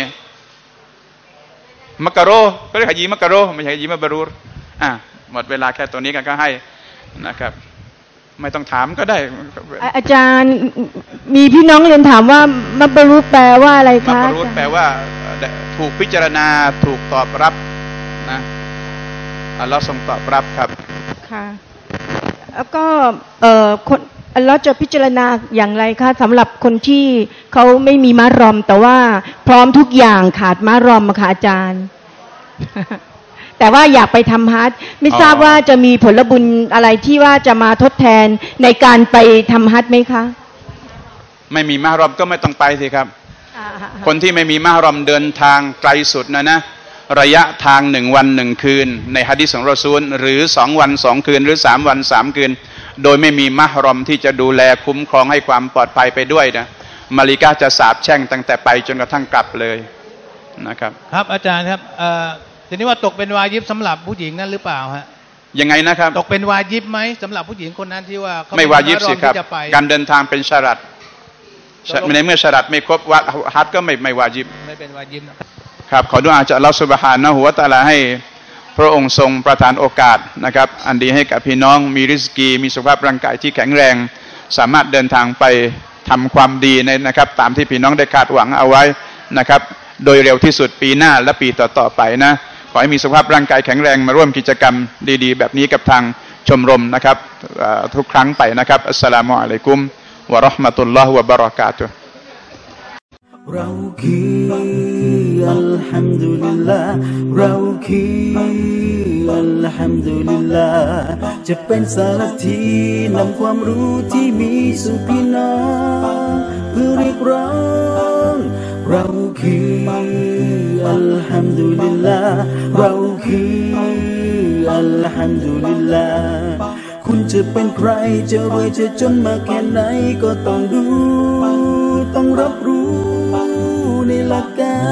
มักกะโรก็เรียกฮะญีมักกะโรไม่ใช่ฮะญีมับบรูษหมดเวลาแค่ตัวนี้กันก็ให้นะครับไม่ต้องถามก็ได้อาจารย์มีพี่น้องเรียนถามว่ามับบรูษแปลว่าอะไรคะมับบรูษแปลว่าถูกพิจารณาถูกตอบรับนะอัลลอฮ์ทรงตอบรับครับค่ะแล้วก็คนอัลลอฮ์จะพิจารณาอย่างไรคะสำหรับคนที่เขาไม่มีมะรอมแต่ว่าพร้อมทุกอย่างขาดมะรอมค่ะอาจารย์ แต่ว่าอยากไปทำฮัจญ์ไม่ทราบว่าจะมีผลบุญอะไรที่ว่าจะมาทดแทนในการไปทำฮัจญ์ไหมคะไม่มีมะรอมก็ไม่ต้องไปสิครับคนที่ไม่มีมะรอมเดินทางไกลสุดนะระยะทาง1 วัน 1 คืนในหะดีษของรอซูลหรือ2 วัน 2 คืนหรือ3 วัน 3 คืนโดยไม่มีมะฮรอมที่จะดูแลคุ้มครองให้ความปลอดภัยไปด้วยนะมาลิกาจะสาปแช่งตั้งแต่ไปจนกระทั่งกลับเลยนะครับครับอาจารย์ครับทีนี้ว่าตกเป็นวาญิบสำหรับผู้หญิงนั่นหรือเปล่าฮะยังไงนะครับตกเป็นวาญิบไหมสำหรับผู้หญิงคนนั้นที่ว่าไม่วาญิบสิครับการเดินทางเป็นชะรัตในเมื่อชะรัตไม่ครบวัดฮัจญ์ก็ไม่วาญิบไม่เป็นวาญิบครับขอดุอาจากอัลเลาะห์ซุบฮานะฮูวะตะอาลาให้พระองค์ทรงประทานโอกาสนะครับอันดีให้กับพี่น้องมีริสกีมีสุขภาพร่างกายที่แข็งแรงสามารถเดินทางไปทำความดีนะครับตามที่พี่น้องได้คาดหวังเอาไว้นะครับโดยเร็วที่สุดปีหน้าและปีต่อๆไปนะขอให้มีสุขภาพร่างกายแข็งแรงมาร่วมกิจกรรมดีๆแบบนี้กับทางชมรมนะครับทุกครั้งไปนะครับอัสสลามุอะลัยกุมวะเราะห์มะตุลลอฮ์วะบะเราะกาตุฮ์เราคืออัลฮัมดุลิลลาห์เราคืออัลฮัมดุลิลลาห์จะเป็นสารทีนำความรู้ที่มีสู่พี่น้องเพื่อเรียกร้องเราคืออัลฮัมดุลิลลาห์เราคืออัลฮัมดุลิลลาห์คุณจะเป็นใครจะรวยจะจนมากแค่ไหนก็ต้องดูต้องรับรู้ในหลัก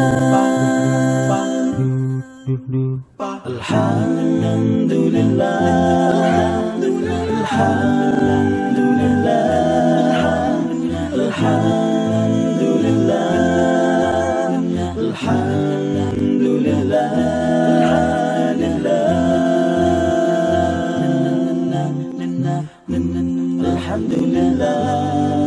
การอัลฮัมดุลิลลาห์อัลฮัมดุลิลลาห์ الحمد لله